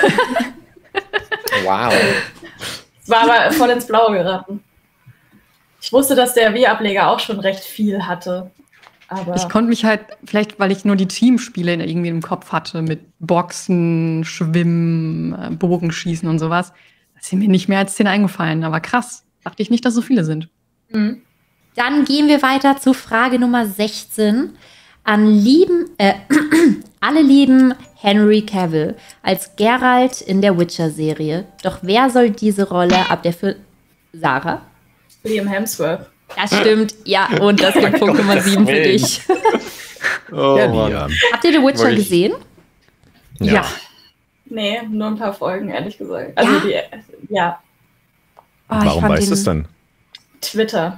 Wow. Es war aber voll ins Blaue geraten. Ich wusste, dass der Wii-Ableger auch schon recht viel hatte. Aber Ich konnte mich halt, vielleicht weil ich nur die Teamspiele irgendwie im Kopf hatte, mit Boxen, Schwimmen, äh, Bogenschießen und sowas, da sind mir nicht mehr als zehn eingefallen. Aber krass, dachte ich nicht, dass so viele sind. Mhm. Dann gehen wir weiter zu Frage Nummer sechzehn. An lieben, äh, alle lieben Henry Cavill als Geralt in der Witcher-Serie. Doch wer soll diese Rolle ab der für Sarah? Liam Hemsworth. Das stimmt, ja, und das gibt Punkt Nummer sieben für Willen. dich. Oh, Ja, Mann. ja. Habt ihr The Witcher Wirklich? gesehen? Ja. Nee, nur ein paar Folgen, ehrlich gesagt. Also Ja? die, ja. Oh, ich Warum fand weißt den- du es dann? Twitter.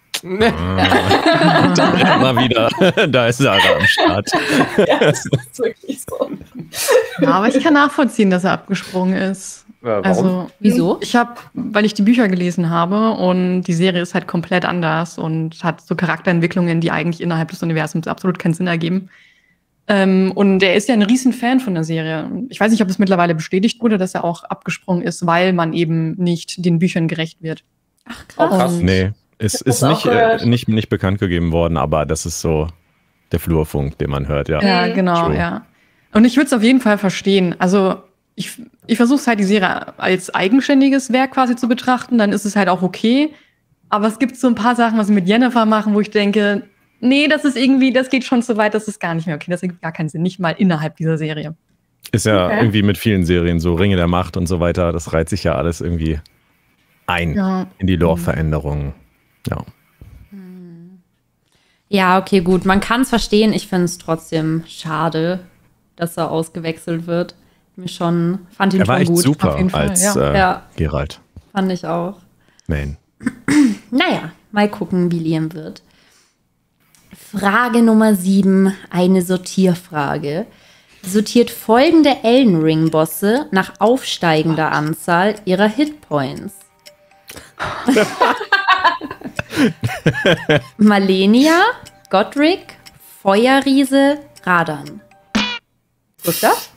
Ah. Da mal wieder. Da ist Sarah am Start. Ja, das ist wirklich so. Ja, aber ich kann nachvollziehen, dass er abgesprungen ist. Ja, warum? Also, Wieso? ich habe, weil ich die Bücher gelesen habe und die Serie ist halt komplett anders und hat so Charakterentwicklungen, die eigentlich innerhalb des Universums absolut keinen Sinn ergeben. Ähm, und er ist ja ein riesen Fan von der Serie. Ich weiß nicht, ob es mittlerweile bestätigt wurde, dass er auch abgesprungen ist, weil man eben nicht den Büchern gerecht wird. Ach, Oh, krass. krass. Und- Nee, es ist auch nicht, äh, gehört. nicht, nicht bekannt gegeben worden, aber das ist so der Flurfunk, den man hört, ja. Ja, Mhm. genau, True. ja. Und ich würde es auf jeden Fall verstehen. Also ich, ich versuche es halt, die Serie als eigenständiges Werk quasi zu betrachten, dann ist es halt auch okay. Aber es gibt so ein paar Sachen, was sie mit Jennifer machen, wo ich denke, nee, das ist irgendwie, das geht schon so weit, das ist gar nicht mehr okay. Das ergibt gar keinen Sinn, nicht mal innerhalb dieser Serie. Ist ja Okay. irgendwie mit vielen Serien so, Ringe der Macht und so weiter, das reiht sich ja alles irgendwie ein Ja. in die Lore-Veränderungen. Ja. Ja, okay, gut. Man kann es verstehen. Ich finde es trotzdem schade, dass er ausgewechselt wird. Mir schon, fand ihn Er war schon echt gut. super auf jeden Fall, als ja. äh, Ja. Geralt. Fand ich auch. Main. Naja, mal gucken, wie Liam wird. Frage Nummer sieben, eine Sortierfrage. Sortiert folgende Elden Ring-Bosse nach aufsteigender Anzahl ihrer Hitpoints. Malenia, Godric, Feuerriese, Radan. Gustav?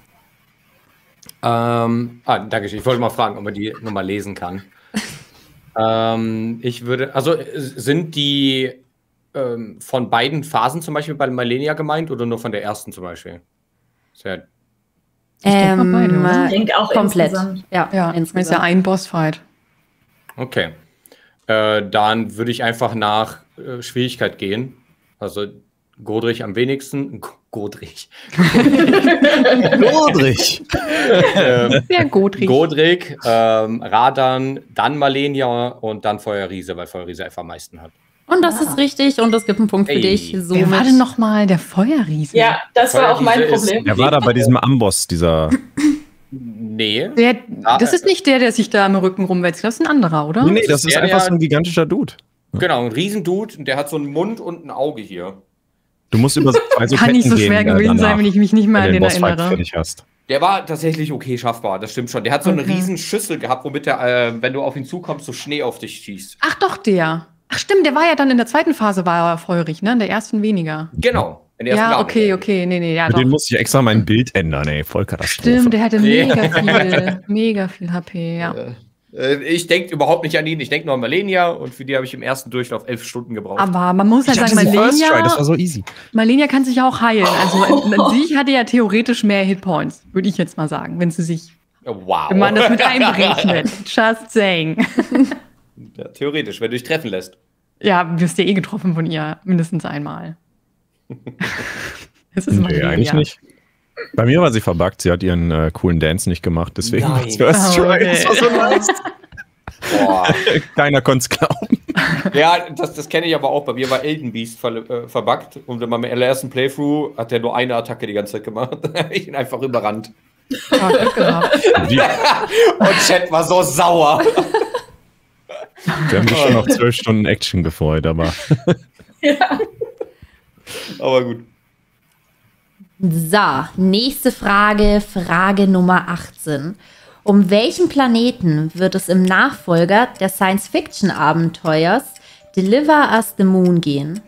Ähm, ah, danke schön. Ich wollte mal fragen, ob man die nochmal lesen kann. ähm, ich würde, also äh, sind die ähm, von beiden Phasen zum Beispiel bei Malenia gemeint oder nur von der ersten zum Beispiel? Sehr, denk mal beide, Ähm, oder? Ich denke auch komplett. insgesamt. Ja, Ja, das ist ja insgesamt. ein Bossfight. okay. Äh, dann würde ich einfach nach äh, Schwierigkeit gehen. Also Godrich am wenigsten. G Godrich. Godrich! ähm, Sehr gut, Godric, ähm, Radan, dann Malenia und dann Feuerriese, weil Feuerriese einfach am meisten hat. Und das ist richtig und es gibt einen Punkt für Ey. dich. Wer Somit war denn noch mal der Feuerriese? Ja, das war auch mein Feuerriese ist- Problem. Er war da bei diesem Amboss, dieser. Nee. Der, Ah, das ist nicht der, der sich da im Rücken rumwälzt. Das ist ein anderer, oder? Nee, nee, das Das ist ist der, einfach der- so ein gigantischer Dude. Genau, ein Riesendude, und der hat so einen Mund und ein Auge hier. Du musst über so zwei so Kann nicht so Ketten schwer gehen, äh, gewesen sein, danach, wenn ich mich nicht mehr wenn an du den Bossfight erinnere. fertig hast. Der war tatsächlich okay schaffbar, das stimmt schon. Der hat so eine Okay. riesen Schüssel gehabt, womit er, äh, wenn du auf ihn zukommst, so Schnee auf dich schießt. Ach doch, der. Ach stimmt, der war ja dann in der zweiten Phase war er feurig, ne? In der ersten weniger. Genau. in der ersten Ja, Garde. okay, okay, nee, nee, ja Für doch. den muss ich extra mein Bild ändern, ey. Voll Katastrophe. Stimmt, der hatte Nee. mega viel, mega viel H P, ja. Äh, Ich denke überhaupt nicht an ihn, ich denke nur an Malenia und für die habe ich im ersten Durchlauf elf Stunden gebraucht. Aber man muss halt Ich hatte sagen, diesen First Try, das war Malenia, so easy. Malenia kann sich ja auch heilen. Also an sich hatte ja theoretisch mehr Hitpoints, würde ich jetzt mal sagen, wenn sie sich, Wow. wenn man das mit einberechnet. Just saying. Ja, theoretisch, wenn du dich treffen lässt. Ja, wirst ja eh getroffen von ihr, mindestens einmal. Das ist Nee, Malenia. eigentlich nicht. Bei mir war sie verbuggt, sie hat ihren äh, coolen Dance nicht gemacht, deswegen Nein. war es First Oh, Try. okay. Das war so nice. Boah. Keiner konnte es glauben. Ja, das, das kenne ich aber auch. Bei mir war Elden Beast ver, äh, verbuggt und in meinem ersten Playthrough hat der nur eine Attacke die ganze Zeit gemacht. Ich bin einfach überrannt. Ja, Glück gehabt. Die, Und Chat war so sauer. wir haben sich schon auf zwölf Stunden Action gefreut, aber Ja. Aber gut. So, nächste Frage, Frage Nummer achtzehn. Um welchen Planeten wird es im Nachfolger des Science-Fiction-Abenteuers Deliver Us the Moon gehen?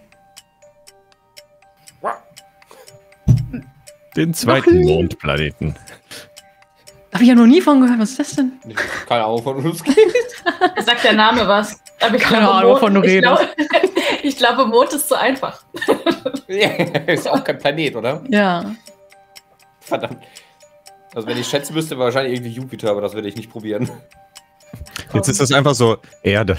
den zweiten Mondplaneten. Habe ich ja noch nie von gehört. Was ist das denn? Keine Ahnung, von uns geht. Sagt der Name was? Aber ich Keine glaube, Ahnung, Mond- wovon du ich redest. glaube, ich glaube, Mond ist zu einfach. Ist auch kein Planet, oder? Ja. Verdammt. Also wenn ich schätzen müsste, wäre wahrscheinlich irgendwie Jupiter, aber das werde ich nicht probieren. Jetzt ist das einfach so Erde.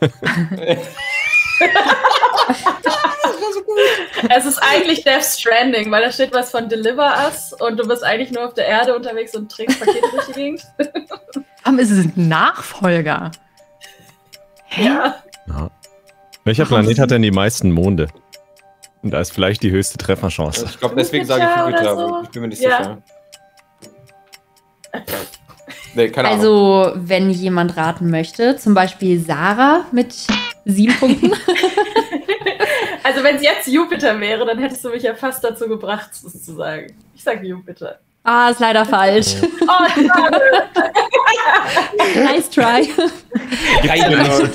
Es ist eigentlich Death Stranding, weil da steht was von Deliver Us und du bist eigentlich nur auf der Erde unterwegs und trägst Pakete durch die Gegend. Warum ist es ein Nachfolger? Ja. Ja. Welcher Planet hat denn die meisten Monde? Und da ist vielleicht die höchste Trefferchance. Ich glaube, deswegen sage ich Jupiter Jupiter, oder so? aber ich bin mir nicht Ja. sicher. Nee, keine Ahnung. Also, wenn jemand raten möchte, zum Beispiel Sarah mit sieben Punkten. Also wenn es jetzt Jupiter wäre, dann hättest du mich ja fast dazu gebracht, es zu sagen. Ich sage Jupiter. Ah, ist leider falsch. Oh, schade. Nice try. Geil.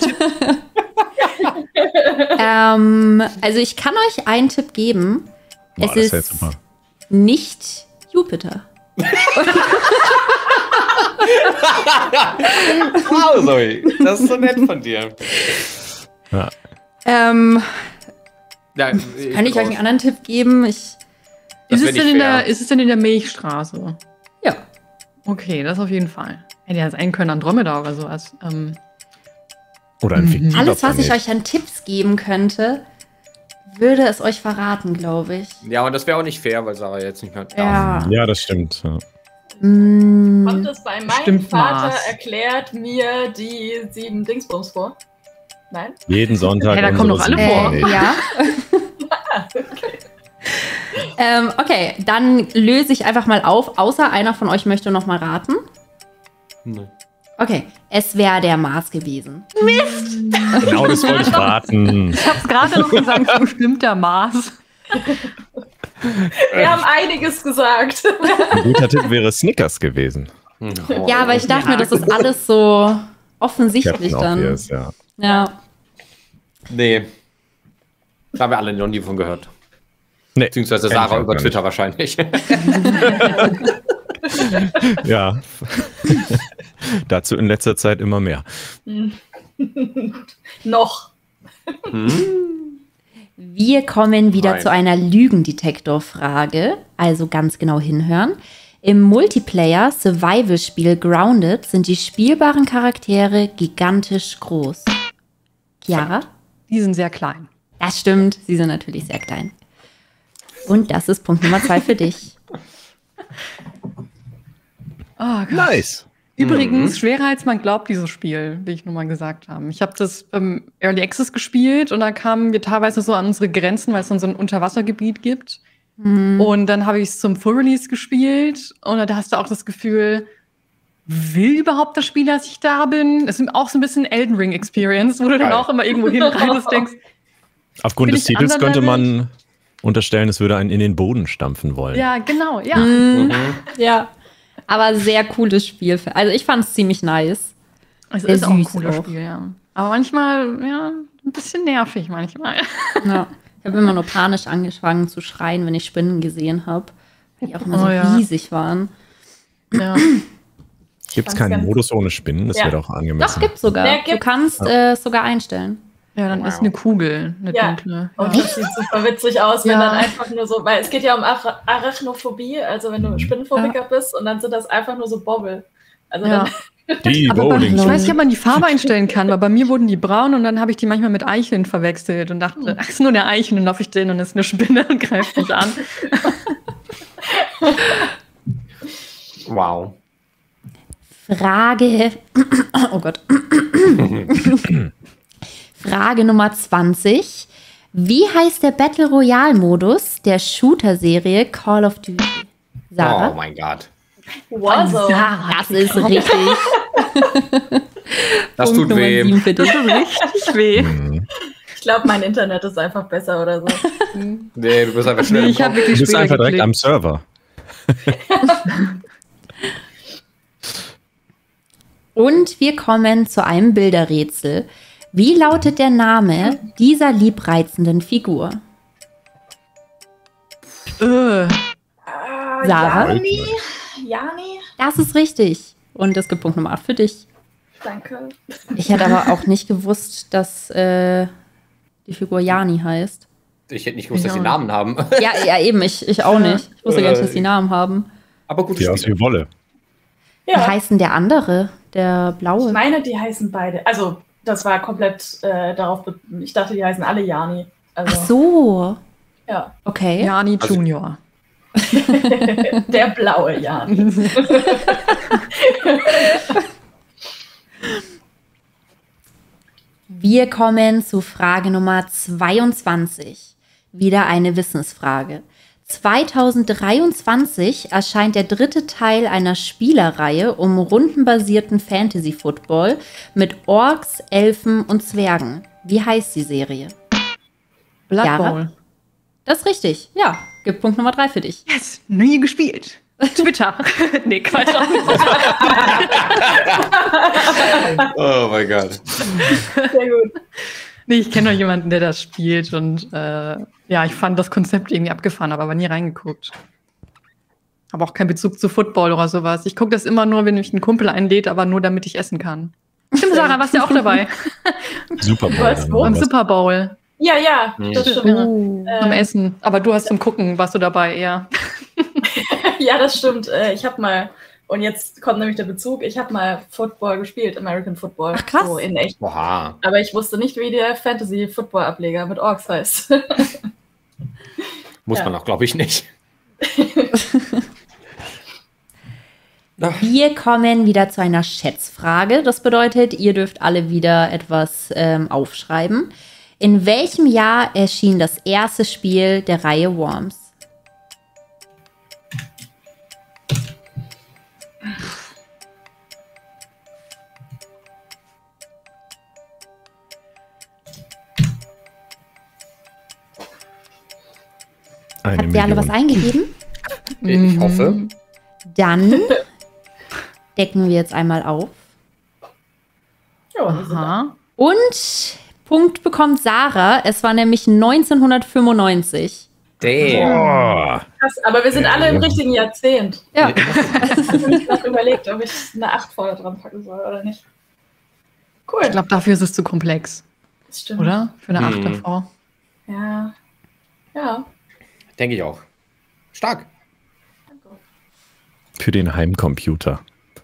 ähm, also ich kann euch einen Tipp geben. Boah, es das wär ist super. nicht Jupiter. Wow, Zoe, das ist so nett von dir. Ja. Ähm, Ja, kann ich euch einen anderen Tipp geben? Ich, Das Ist wär es, nicht denn in fair. der, ist es denn in der Milchstraße? ja. Okay, das auf jeden Fall. Hätte ja sein können, Andromeda oder sowas. Ähm, Oder ein fiktiver Alles, was ich Planet. euch an Tipps geben könnte, würde es euch verraten, glaube ich. Ja, und das wäre auch nicht fair, weil Sarah jetzt nicht mehr darf. Ja. Ja, das stimmt. Ja. Mm, Kommt es bei meinem Bestimmt Vater, Mars. erklärt mir die sieben Dingsbums vor? Nein? Jeden Sonntag. Hey, da kommen unsere doch alle sieben vor. äh, Planeten. ja. ähm, okay, dann löse ich einfach mal auf, außer einer von euch möchte noch mal raten. Nee. Okay, es wäre der Mars gewesen. Genau, das wollte ich raten. ich hab's gerade noch gesagt, es ist bestimmt der Mars. Wir haben einiges gesagt. Ein guter Tipp wäre Snickers gewesen. Oh. Ja, aber ich dachte mir, das ist alles so offensichtlich Captain dann. Obvious, ja. Ja. Nee. Da haben wir alle noch nie von gehört. Nee, Beziehungsweise kenn ich Sarah auch über gar Twitter wahrscheinlich. Ja. Dazu in letzter Zeit immer mehr. Noch. Wir kommen wieder Nein. zu einer Lügendetektor-Frage, also ganz genau hinhören. Im Multiplayer-Survival-Spiel Grounded sind die spielbaren Charaktere gigantisch groß. Chiara? Die sind sehr klein. Das stimmt, sie sind natürlich sehr klein. Und das ist Punkt Nummer zwei für dich. Oh Gott. Nice. Übrigens, schwerer als man glaubt, dieses Spiel, wie ich nur mal gesagt habe. Ich habe das im Early Access gespielt und da kamen wir teilweise so an unsere Grenzen, weil es dann so ein Unterwassergebiet gibt. Hm. Und dann habe ich es zum Full Release gespielt und da hast du auch das Gefühl, will überhaupt das Spiel, dass ich da bin? Es ist auch so ein bisschen Elden Ring Experience, wo du dann Geil. auch immer irgendwo hinreitest und denkst, Aufgrund Bin des ich Titels könnte underleveled? man unterstellen, es würde einen in den Boden stampfen wollen. ja, genau, ja. Mhm. Mhm. Ja, aber sehr cooles Spiel. Also ich fand es ziemlich nice. Es Sehr ist auch ein süß cooles auch. Spiel, ja. Aber manchmal, ja, ein bisschen nervig manchmal. Ja. Ich habe immer nur panisch angefangen zu schreien, wenn ich Spinnen gesehen habe. Weil die auch immer so Oh ja. riesig waren. Ja. Gibt es fand's keinen ganz- Modus ohne Spinnen? Das Ja. wäre doch Doch, angemessen. gibt's sogar. Ja, Du gibt's. kannst äh, es sogar einstellen. Ja, dann Wow. ist eine Kugel, eine Ja. dunkle. Und das sieht super witzig aus, wenn Ja. dann einfach nur so, weil es geht ja um Ara- Arachnophobie, also wenn du Spinnenphobiker bist und dann sind das einfach nur so Bobbel. Also Ja. dann, Die Aber bei, Bowling. ich weiß nicht, ob man die Farbe einstellen kann, weil bei mir wurden die braun und dann habe ich die manchmal mit Eicheln verwechselt und dachte, ach, ist nur eine Eichel und dann laufe ich den und ist eine Spinne und greift mich an. Wow. Frage. Oh Gott. Frage Nummer zwanzig. Wie heißt der Battle Royale Modus der Shooter-Serie Call of Duty? Oh Sarah? mein Gott. Warzone. Sarah, Das ist richtig. Das Punkt tut Nummer weh. sieben für dich. richtig weh. Mhm. Ich glaube, mein Internet ist einfach besser oder so. Nee, du bist einfach schnell Nee, im ich habe Kopf. Du wirklich bist später einfach direkt geklickt. am Server. Und wir kommen zu einem Bilderrätsel. Wie lautet der Name dieser liebreizenden Figur? Äh, Ah, Sarah? Jani? Jani? Das ist richtig. Und es gibt Punkt Nummer acht für dich. Danke. Ich hätte aber auch nicht gewusst, dass äh, die Figur Jani heißt. Ich hätte nicht gewusst, dass Ich die auch Namen haben. Ja, ja eben, ich, ich auch nicht. Ich wusste gar nicht, dass die Namen haben. Aber gute Sieht aus Spiele. wie Wolle. Wie Ja, heißt denn der andere? Der blaue? ich meine, die heißen beide. Also, das war komplett äh, darauf. Be ich dachte, die heißen alle Jani. Also, Ach so. ja. Okay. Jani Also- Junior. Der blaue Jani. Wir kommen zu Frage Nummer zweiundzwanzig. Wieder eine Wissensfrage. zweitausenddreiundzwanzig erscheint der dritte Teil einer Spielerreihe um rundenbasierten Fantasy-Football mit Orks, Elfen und Zwergen. Wie heißt die Serie? Blood Jara? Bowl. Das ist richtig. Ja, gibt Punkt Nummer drei für dich. Yes, nie gespielt. Twitter. Nee, Quatsch. Oh mein Gott. Sehr gut. Nee, ich kenne noch jemanden, der das spielt und äh, ja, ich fand das Konzept irgendwie abgefahren, aber, aber nie reingeguckt. Aber auch keinen Bezug zu Football oder sowas. Ich gucke das immer nur, wenn mich ein Kumpel einlädt, aber nur damit ich essen kann. Stimmt, Sarah, warst du ja auch dabei? Super Bowl. Was, dann wo? war Beim das. Super Bowl. Ja, ja, Mhm. das stimmt. Uh, Äh, zum Essen. Aber du hast zum Gucken, warst du dabei eher. Ja, das stimmt. Äh, Ich habe mal, und jetzt kommt nämlich der Bezug, ich habe mal Football gespielt, American Football. Ach, krass. So in echt. Oha. Aber ich wusste nicht, wie der Fantasy-Football-Ableger mit Orks heißt. Muss Ja. man auch, glaube ich, nicht. Wir kommen wieder zu einer Schätzfrage. Das bedeutet, ihr dürft alle wieder etwas ähm, aufschreiben. In welchem Jahr erschien das erste Spiel der Reihe Worms? Eine Habt ihr alle was Million. eingegeben? Ich Mhm. hoffe. Dann decken wir jetzt einmal auf. Ja, wir sind da. Aha. Und Punkt bekommt Sarah. Es war nämlich neunzehnhundertfünfundneunzig. Damn. Oh, Krass, aber wir sind alle im richtigen Jahrzehnt. Ja. Ich habe mich noch überlegt, ob ich eine acht vorne dran packen soll oder nicht. Cool. Ich glaube, dafür ist es zu komplex, das stimmt. oder? Für eine Mhm. achte Frau. Ja. Ja. Denke ich auch. Stark. für den Heimcomputer.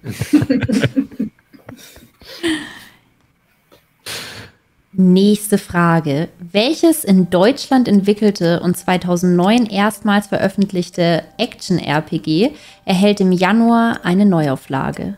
Nächste Frage. Welches in Deutschland entwickelte und zweitausendneun erstmals veröffentlichte Action-R P G erhält im Januar eine Neuauflage?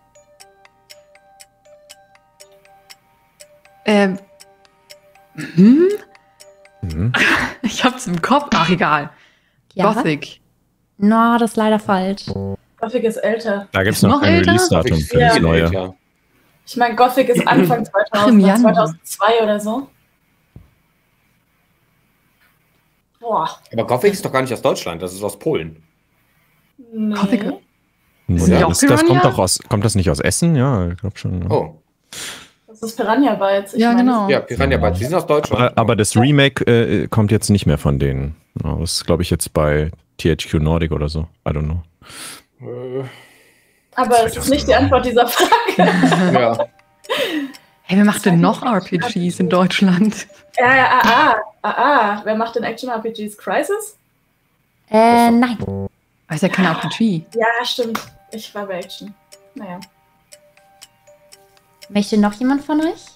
Ähm. Hm? Mhm. Ich hab's im Kopf. Ach, egal. Ja? Gothic. Na, das ist leider falsch. Gothic ist älter. Da gibt es Ist noch noch kein älter? Release-Datum für Ja. das neue. Ja. Ich meine, Gothic ist Anfang Im zweitausend, Januar. zweitausendzwei oder so. Boah. Aber Gothic ist doch gar nicht aus Deutschland, das ist aus Polen. Nee. Gothic. Ja, die auch das, das Piranha? kommt doch aus, kommt das nicht aus Essen? Ja, ich glaube schon. Ja. Oh, Das ist Piranha Bytes. Ich Ja, meine, genau. ja, Piranha Bytes, die sind aus Deutschland. Aber, aber das Remake äh, kommt jetzt nicht mehr von denen. Ja, das ist, glaube ich, jetzt bei T H Q Nordic oder so. I don't know. Äh, Aber es ist nicht die Antwort dieser Frage. ja. Hey, wer macht denn noch R P Gs in Deutschland? Ja, ja, ah, ah, ah, ah. Wer macht denn Action-R P Gs? Crisis? Äh, nein. Das ist ja kein R P G. Ja, stimmt. Ich war bei Action. Naja. Möchte noch jemand von euch?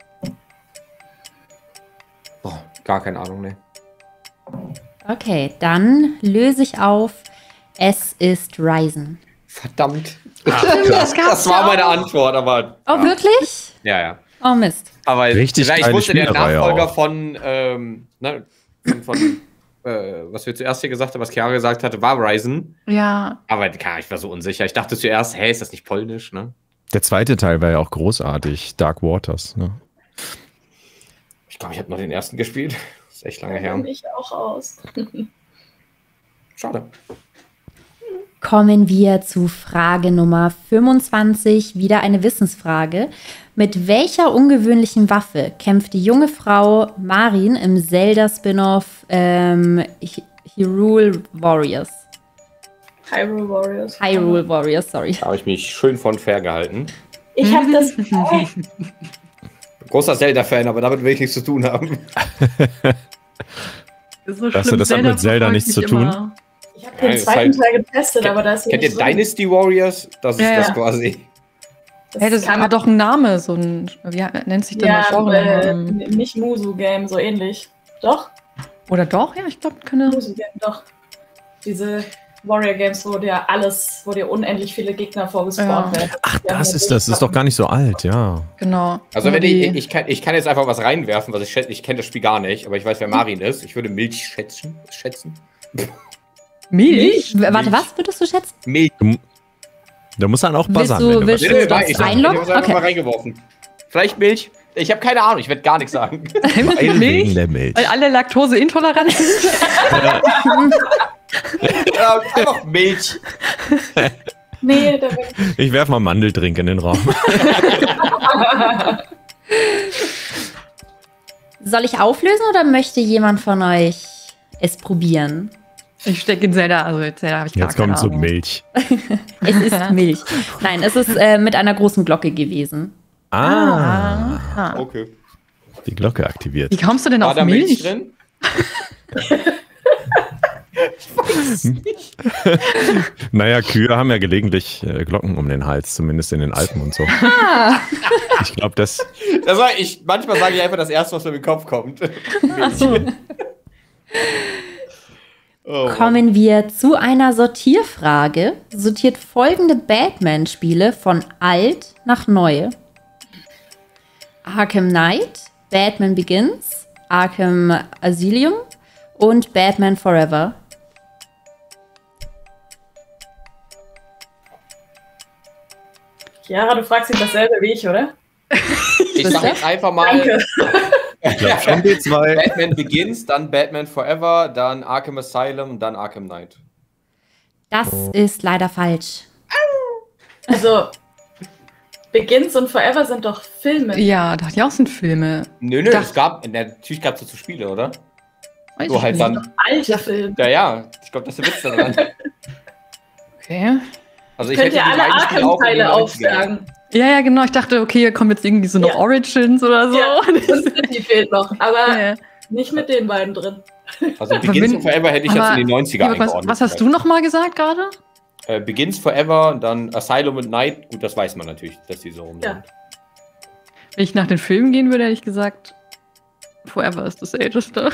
Boah, gar keine Ahnung, ne. Okay, dann löse ich auf. Es ist Ryzen. Verdammt. das gab's Das war ja meine auch. Antwort, aber. Oh, ja. wirklich? Ja, ja. Oh, Mist. Aber Richtig ich geile wusste, der Spielereihe Nachfolger auch. von, ähm, ne, von, von äh, was wir zuerst hier gesagt haben, was Chiara gesagt hatte, war Ryzen. Ja. Aber klar, ich war so unsicher. Ich dachte zuerst, hey, ist das nicht polnisch, ne? Der zweite Teil war ja auch großartig. Dark Waters. Ne? Ich glaube, ich habe noch den ersten gespielt. Das ist echt lange Da her. bin ich auch aus. Schade. Kommen wir zu Frage Nummer fünfundzwanzig. Wieder eine Wissensfrage. Mit welcher ungewöhnlichen Waffe kämpft die junge Frau Marin im Zelda-Spin-Off ähm, Hy- Hyrule Warriors? Hyrule Warriors. Hyrule Warriors, sorry. Da habe ich mich schön von fair gehalten. Ich habe das. Großer Zelda-Fan, aber damit will ich nichts zu tun haben. Das ist so Hast du das hat mit Zelda verfolgt nichts mich zu tun? immer. Ich habe Ja, den das ist zweiten halt- Teil getestet, aber da ist Kennt ihr nicht so- Dynasty Warriors? Das ist Ja, das ja. quasi. Das Hey, das kann- hat doch einen Namen, so ein, wie nennt sich denn ja, das Genre? äh, Ähm, nicht Musu-Game, so ähnlich. Doch? Oder doch? Ja, ich glaube, könnte. Musu-Game, doch. Diese Warrior-Games, wo dir alles, wo dir unendlich viele Gegner vorgespawnt Ja. werden. Ach, Die haben das ja ist, das ist doch gar nicht so alt, ja. Genau. Also, Nur wenn die- ich, ich, kann, ich kann jetzt einfach was reinwerfen, was ich schätze. Ich kenne das Spiel gar nicht, aber ich weiß, wer Marin ist. Ich würde Milch schätzen. schätzen. Milch? W- Warte, was würdest du schätzen? Milch. Da muss dann auch Willst buzzern. du- wenn du willst was- du- Nee, nee, das ich, sag- ich einloggen? habe es einfach Okay. mal reingeworfen. Vielleicht Milch? Ich habe keine Ahnung, ich werde gar nichts sagen. Weil wegen der Milch. Weil alle Laktose intolerant sind. Ja, einfach Milch. Nee, da bin ich. Ich werfe mal Mandeldrink in den Raum. Soll ich auflösen oder möchte jemand von euch es probieren? Ich stecke in Zelda, also in Zelda habe ich gar Jetzt keine kommt so Ahnung. Milch. Es ist Milch. Nein, es ist äh, mit einer großen Glocke gewesen. Ah, Ah. Okay. die Glocke aktiviert. Wie kommst du denn War auf da Milch, Milch? drin? Naja, Kühe haben ja gelegentlich äh, Glocken um den Hals, zumindest in den Alpen und so. Ich glaube, das. Das war ich. Manchmal sage ich einfach das Erste, was mir in den Kopf kommt. Ach so. Oh, Kommen wir zu einer Sortierfrage. Sortiert folgende Batman-Spiele von alt nach neu. Arkham Knight, Batman Begins, Arkham Asylum und Batman Forever. Chiara, du fragst dich dasselbe wie ich, oder? Ich sag jetzt einfach mal. Danke. Ich glaube schon B zwei. Batman Begins, dann Batman Forever, dann Arkham Asylum, dann Arkham Knight. Das ist leider falsch. Also, Begins und Forever sind doch Filme. Ja, dachte ich auch, sind Filme. Nö, nö, Dach- es gab, natürlich gab es dazu Spiele, oder? Weiß So ich halt nicht. dann, Alter Film. ja, ja, ich glaube, das ist der Witz daran. Okay. Also ich Könnt ihr die alle beiden Spiele auch in den Arkham-Teile neunzigern. aufsagen? Ja, ja, genau. Ich dachte, okay, hier kommen jetzt irgendwie so noch Ja. Origins oder so. Ja, und City fehlt noch, aber Ja. nicht mit den beiden drin. Also Begins wenn- und Forever hätte ich jetzt aber- in die neunziger Ja, was, eingeordnet. was hast du noch mal gesagt gerade? Äh, Begins Forever, dann Asylum und Night. Gut, das weiß man natürlich, dass die so rum Ja. sind. Wenn ich nach den Filmen gehen würde, hätte ich gesagt, Forever ist das älteste.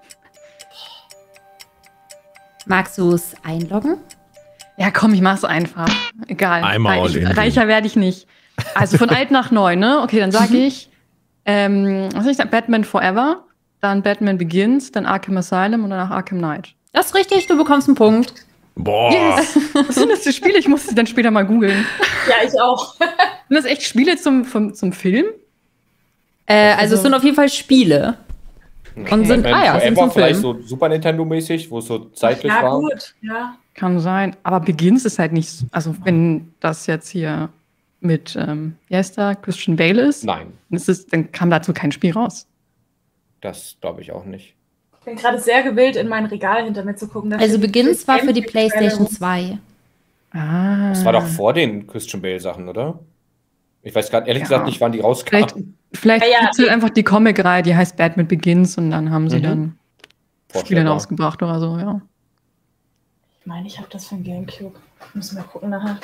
Magst du es einloggen? Ja, komm, ich mach's einfach. Egal. Einmal all Reich, in. reicher werde ich nicht. Also von alt nach neu, ne? Okay, dann sage ich, ähm, was soll ich sagen? Batman Forever, dann Batman Begins, dann Arkham Asylum und danach Arkham Knight. Das ist richtig, du bekommst einen Punkt. Boah. Yes! Was sind das für Spiele? Ich muss sie dann später mal googeln. Ja, ich auch. Sind das echt Spiele zum, vom, zum Film? Äh, also es sind auf jeden Fall Spiele. Und sind, Batman ah ja, sind Forever, zum vielleicht Film. so Super Nintendo-mäßig, wo es so zeitlich Ja, war. gut. Ja. Kann sein. Aber Begins ist halt nicht, so- also wenn das jetzt hier mit, ähm, wie heißt der, Christian Bale ist, Nein, dann, ist es, dann kam dazu kein Spiel raus. das glaube ich auch nicht. Ich bin gerade sehr gewillt, in mein Regal hinter mir zu gucken. Da Also steht Begins war für die Gameplay-Trailer PlayStation rum. zwei. Ah. Das war doch vor den Christian Bale-Sachen, oder? Ich weiß gerade ehrlich Ja. gesagt nicht, wann die Vielleicht, rauskamen. vielleicht Ja, ja, gibt's halt einfach die Comic-Reihe, die heißt Batman Begins und dann haben sie Mhm. dann Spiele Vorstellbar. rausgebracht oder so, ja. Ich meine, ich habe das für ein Gamecube. Müssen wir gucken nachher.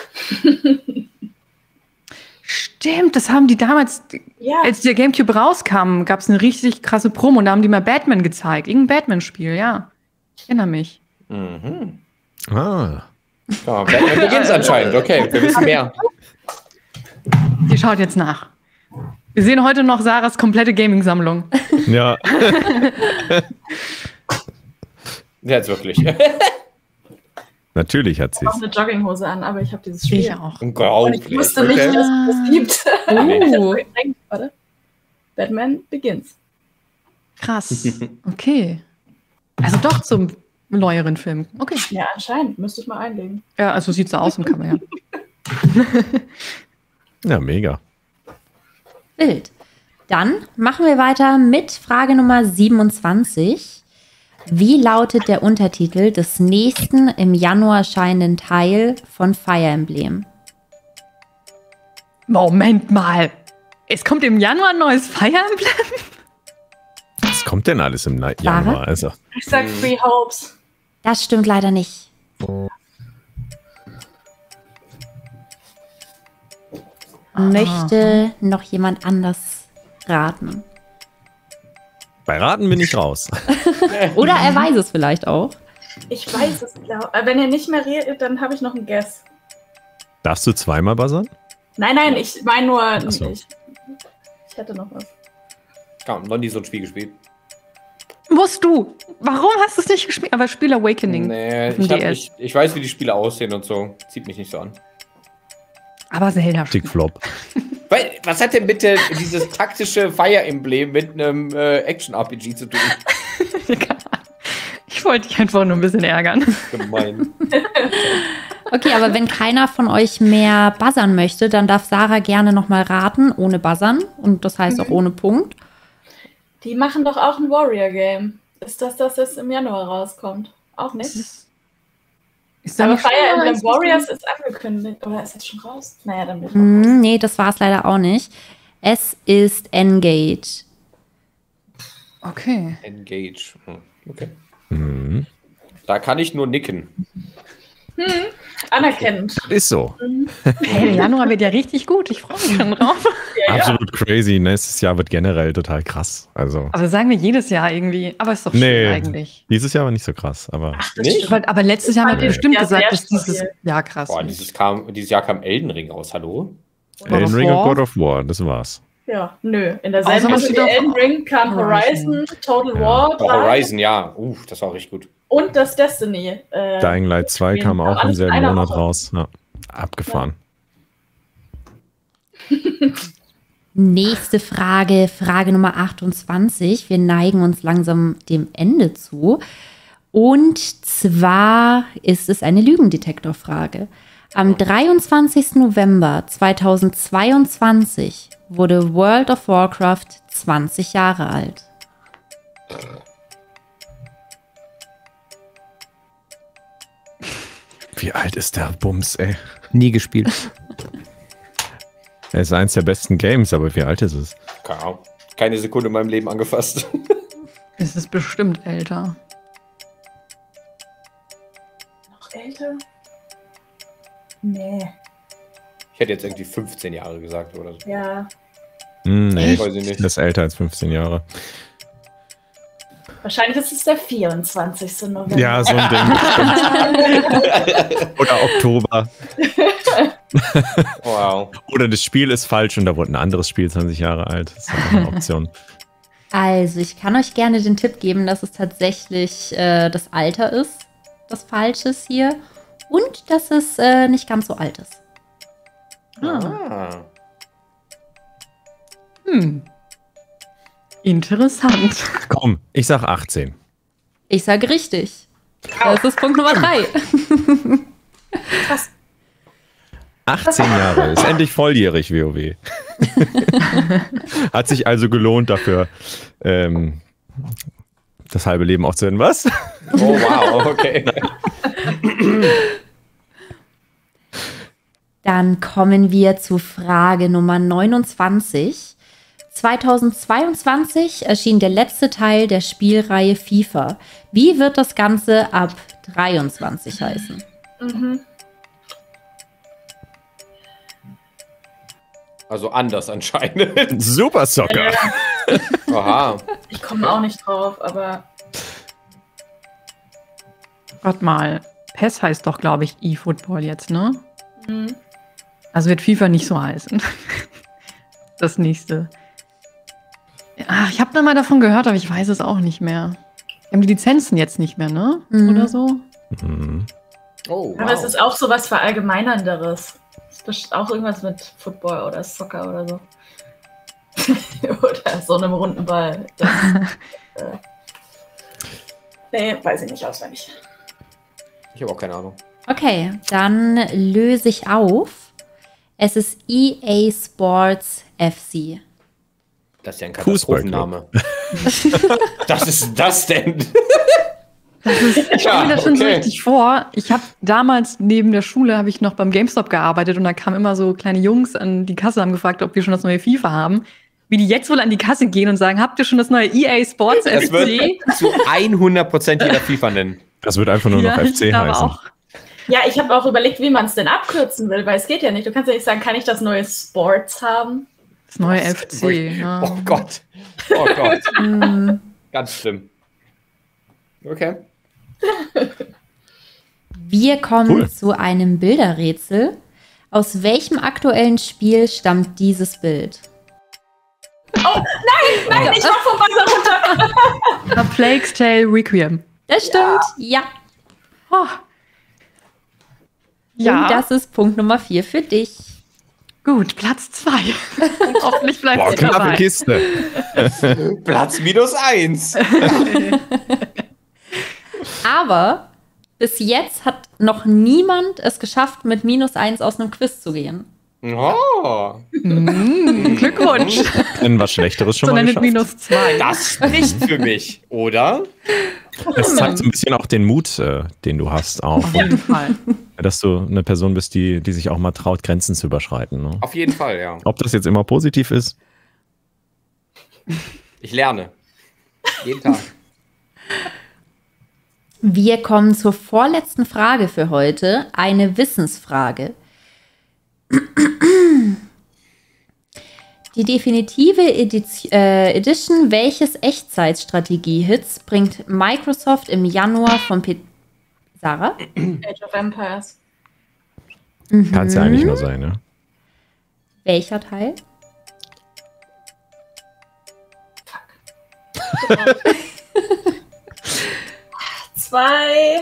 Stimmt, das haben die damals, Ja, als der Gamecube rauskam, gab es eine richtig krasse Promo und da haben die mal Batman gezeigt. Irgendein Batman-Spiel, ja. Ich erinnere mich. Mhm. Ah. Ja, Batman Begins anscheinend. Okay, wir wissen mehr. Die schaut jetzt nach. Wir sehen heute noch Sarahs komplette Gaming-Sammlung. Ja. Jetzt wirklich. Natürlich hat sie ich habe es. eine Jogginghose an, aber ich habe dieses Spiel. Ich auch. Und ich Unglaublich. wusste nicht, Okay. dass es das gibt. Oh, Warte. Batman Begins. krass. Okay. Also doch zum neueren Film. Okay. Ja, anscheinend. Müsste ich mal einlegen. Ja, also sieht so aus im Cover, ja. Ja, mega. Wild. Dann machen wir weiter mit Frage Nummer siebenundzwanzig. Wie lautet der Untertitel des nächsten im Januar erscheinenden Teil von Fire Emblem? Moment mal. Es kommt im Januar ein neues Fire Emblem? Was kommt denn alles im Na- Sarah? Januar? Also, Ich sag Hm. Three Hopes. Das stimmt leider nicht. Möchte noch jemand anders raten? bei Raten bin ich raus. Oder er weiß es vielleicht auch. Ich weiß es, glaube ich. Wenn ihr nicht mehr redet, dann habe ich noch einen Guess. Darfst du zweimal buzzern? Nein, nein, ich meine nur. Ach so. Ich, ich hätte noch was. Ja, noch nie so ein Spiel gespielt. Musst du. Warum hast du es nicht gespielt? Aber Spiel Awakening. Nee, auf dem ich, hab D S. nicht, ich weiß, wie die Spiele aussehen und so. Zieht mich nicht so an. Aber Zelda. Tick Flop. Weil, was hat denn bitte dieses taktische Fire-Emblem mit einem äh, Action-R P G zu tun? Ich wollte dich einfach nur ein bisschen ärgern. Gemein. Okay, aber wenn keiner von euch mehr buzzern möchte, dann darf Sarah gerne nochmal raten, ohne buzzern. Und das heißt auch ohne Punkt. Die machen doch auch ein Warrior-Game. Ist das, das jetzt im Januar rauskommt? Auch nicht? Ist, ist da Aber nicht Fire schon mal Emblem eins Warriors gesehen? ist angekündigt. Oder ist jetzt schon raus? Naja, dann wird Hm, nee, das war es leider auch nicht. Es ist Engage. Okay. Engage. Hm, okay. Mhm. Da kann ich nur nicken. anerkennend. Ist so. Hey, der Januar wird ja richtig gut. Ich freue mich schon drauf. Ja, ja. Absolut crazy. Nächstes Jahr wird generell total krass. Also, Also sagen wir jedes Jahr irgendwie. Aber ist doch schön nee, eigentlich. dieses Jahr war nicht so krass, aber Ach, das Nicht? stimmt. Aber, aber letztes Jahr haben wir Ja, bestimmt ja, gesagt, sehr dass dieses stabil. Jahr krass Boah, wird. dieses, kam, dieses Jahr kam Elden Ring raus, hallo? God of Elden Ring und War. God of War, das war's. Ja, nö. In Außer derselben man Woche steht wie auf Elden Ring kam Horizon. Horizon, Total Ja. War Oh, drei Horizon, ja. Uh, das war richtig gut. und das Destiny. Äh, Dying Light zwei Spielen. kam Aber auch im alles in selben einer Monat Woche. raus. Ja. Abgefahren. Nächste Frage, Frage Nummer achtundzwanzig. Wir neigen uns langsam dem Ende zu. Und zwar ist es eine Lügendetektorfrage. Am dreiundzwanzigsten November zweitausendzweiundzwanzig wurde World of Warcraft zwanzig Jahre alt. Wie alt ist der Bums, ey? Nie gespielt. Er ist eins der besten Games, aber wie alt ist es? Keine Ahnung. Keine Sekunde in meinem Leben angefasst. Es ist bestimmt älter. noch älter? Nee. Ich hätte jetzt irgendwie fünfzehn Jahre gesagt oder so. Ja. Hm, nee, Weiß ich nicht. das ist älter als fünfzehn Jahre. Wahrscheinlich ist es der vierundzwanzigste November. Ja, so ein Ding. Oder Oktober. Wow. Oder das Spiel ist falsch und da wurde ein anderes Spiel zwanzig Jahre alt. Das ist auch eine Option. Also, ich kann euch gerne den Tipp geben, dass es tatsächlich äh, das Alter ist, das Falsche ist hier. Und dass es äh, nicht ganz so alt ist. Ah. Ah. Hm. Interessant. Komm, ich sag achtzehn. Ich sage richtig. Das ist Punkt Nummer drei. Krass. achtzehn Jahre, ist endlich volljährig, WoW. Hat sich also gelohnt dafür, ähm, das halbe Leben aufzuhören. Was? Oh, wow, okay. Dann kommen wir zu Frage Nummer neunundzwanzig. zweitausendzweiundzwanzig erschien der letzte Teil der Spielreihe FIFA. Wie wird das Ganze ab dreiundzwanzig heißen? Mhm. Also anders anscheinend. Super Soccer. Aha. Ich komme auch nicht drauf, aber Warte mal. P E S heißt doch, glaube ich, eFootball jetzt, ne? hm. Also wird FIFA nicht so heißen. Das nächste. Ach, ich habe da mal davon gehört, aber ich weiß es auch nicht mehr. Wir haben die Lizenzen jetzt nicht mehr, ne? Mhm. Oder so? Mhm. Oh, aber es wow. ist auch so was Verallgemeinernderes. Es ist bestimmt auch irgendwas mit Football oder Soccer oder so. Oder so einem runden Ball. Das, äh, nee, weiß ich nicht auswendig. Ich habe auch keine Ahnung. Okay, dann löse ich auf. Es ist E A Sports F C. Das ist ja ein Fußballclub. Katastrophenname. Was ist das denn? Ich stelle mir das schon so okay. richtig vor. Ich habe damals neben der Schule habe ich noch beim GameStop gearbeitet und da kamen immer so kleine Jungs an die Kasse, haben gefragt, ob wir schon das neue FIFA haben. Wie die jetzt wohl an die Kasse gehen und sagen, habt ihr schon das neue E A Sports Das F C? wird zu hundert Prozent jeder FIFA nennen. Das wird einfach nur noch Ja, F C ich glaube heißen. auch. Ja, ich habe auch überlegt, wie man es denn abkürzen will, weil es geht ja nicht. Du kannst ja nicht sagen, kann ich das neue Sports haben? Das neue Das F ist C. wirklich- Ja. Oh Gott. Oh Gott. Hm, Ganz schlimm. Okay. Wir kommen Cool. zu einem Bilderrätsel. Aus welchem aktuellen Spiel stammt dieses Bild? Nein, ich war vom Wasser runter. A Plague's Tale Requiem. Das stimmt, ja. Oh. Ja. Und das ist Punkt Nummer vier für dich. Gut, Platz zwei. Hoffentlich bleibt Boah, sie knappe dabei. Kiste. Platz minus eins. Aber bis jetzt hat noch niemand es geschafft, mit minus eins aus einem Quiz zu gehen. Oh, Mm, Glückwunsch. Denn was Schlechteres schon So mal eine geschafft. minus zwei. das spricht für mich, oder? Das zeigt so ein bisschen auch den Mut, äh, den du hast, auch. Auf jeden Fall. Dass du eine Person bist, die, die sich auch mal traut, Grenzen zu überschreiten. Ne? Auf jeden Fall, ja. Ob das jetzt immer positiv ist? Ich lerne. Jeden Tag. Wir kommen zur vorletzten Frage für heute, eine Wissensfrage. Die definitive Edition, äh, Edition welches Echtzeitstrategie-Hits bringt Microsoft im Januar vom P C? Sarah? Age of Empires. Kann es ja eigentlich nur sein, ne? Welcher Teil? Zwei.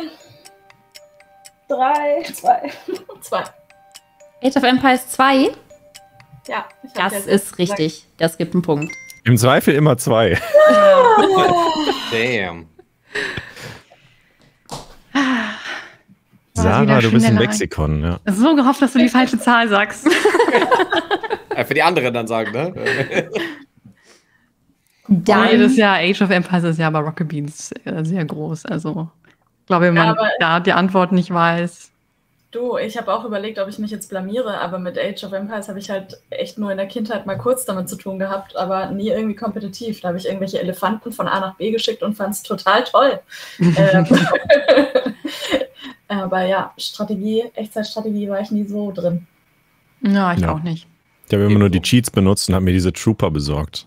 Drei. Zwei. Zwei. Age of Empires zwei? Ja. Ich hab Das ja ist richtig. Das gibt einen Punkt. Im Zweifel immer zwei. Damn. War Sarah, wieder du bist ein schneller. Lexikon, ja. So gehofft, dass du die falsche Zahl sagst. Äh, für die anderen dann sagen, ne? Dann, Jedes Jahr Age of Empires ist ja bei Rocket Beans äh, sehr groß. Also, ich glaube, wenn man Ja, aber- da die Antwort nicht weiß. Du, ich habe auch überlegt, ob ich mich jetzt blamiere, aber mit Age of Empires habe ich halt echt nur in der Kindheit mal kurz damit zu tun gehabt, aber nie irgendwie kompetitiv. Da habe ich irgendwelche Elefanten von A nach B geschickt und fand es total toll. ähm, aber ja, Strategie, Echtzeitstrategie war ich nie so drin. Ja, ich Ja. auch nicht. Ich habe immer nur die Cheats benutzt und habe mir diese Trooper besorgt.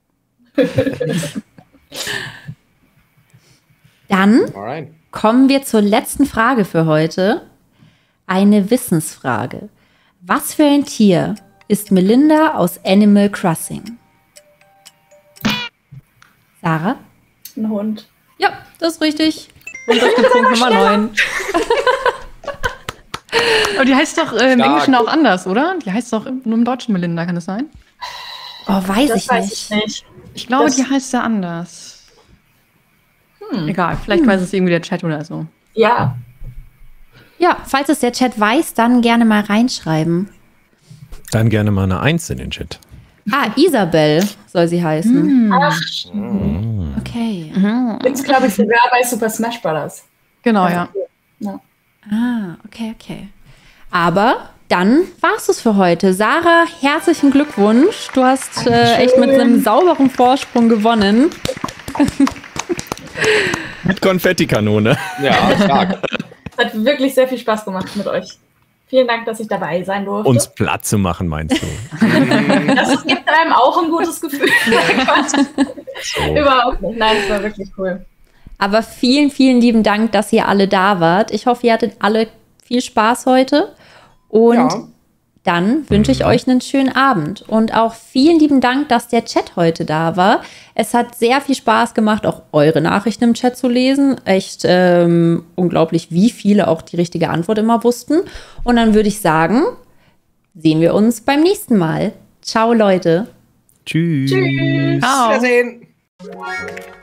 dann Alright. kommen wir zur letzten Frage für heute. Eine Wissensfrage. Was für ein Tier ist Melinda aus Animal Crossing? Sarah? Ein Hund. Ja, das ist richtig. Und das gibt Punkt Nummer neun. Aber die heißt doch äh, im Stark. Englischen auch anders, oder? Die heißt doch nur im Deutschen Melinda, kann das sein? Oh, weiß Das ich weiß nicht. ich nicht. Ich glaube, Das- die heißt ja anders. Hm. Egal, vielleicht weiß es irgendwie der Chat oder so. Ja, Ja, falls es der Chat weiß, dann gerne mal reinschreiben. Dann gerne mal eine Eins in den Chat. Ah, Isabel soll sie heißen. ach, Okay. gibt's glaube ich sogar bei Super Smash Bros. Genau, ja. Ah, okay, okay. Aber dann war's es für heute. Sarah, herzlichen Glückwunsch. Du hast äh, echt mit einem sauberen Vorsprung gewonnen. Mit Konfettikanone. Ja, stark. Hat wirklich sehr viel Spaß gemacht mit euch. Vielen Dank, dass ich dabei sein durfte. Uns platt zu machen, meinst du? Das gibt einem auch ein gutes Gefühl. So. Überhaupt nicht. Nein, es war wirklich cool. Aber vielen, vielen lieben Dank, dass ihr alle da wart. Ich hoffe, ihr hattet alle viel Spaß heute. Und Ja. dann wünsche ich euch einen schönen Abend. Und auch vielen lieben Dank, dass der Chat heute da war. Es hat sehr viel Spaß gemacht, auch eure Nachrichten im Chat zu lesen. Echt ähm, unglaublich, wie viele auch die richtige Antwort immer wussten. Und dann würde ich sagen, sehen wir uns beim nächsten Mal. Ciao, Leute. Tschüss. Tschüss. Ciao. Wiedersehen.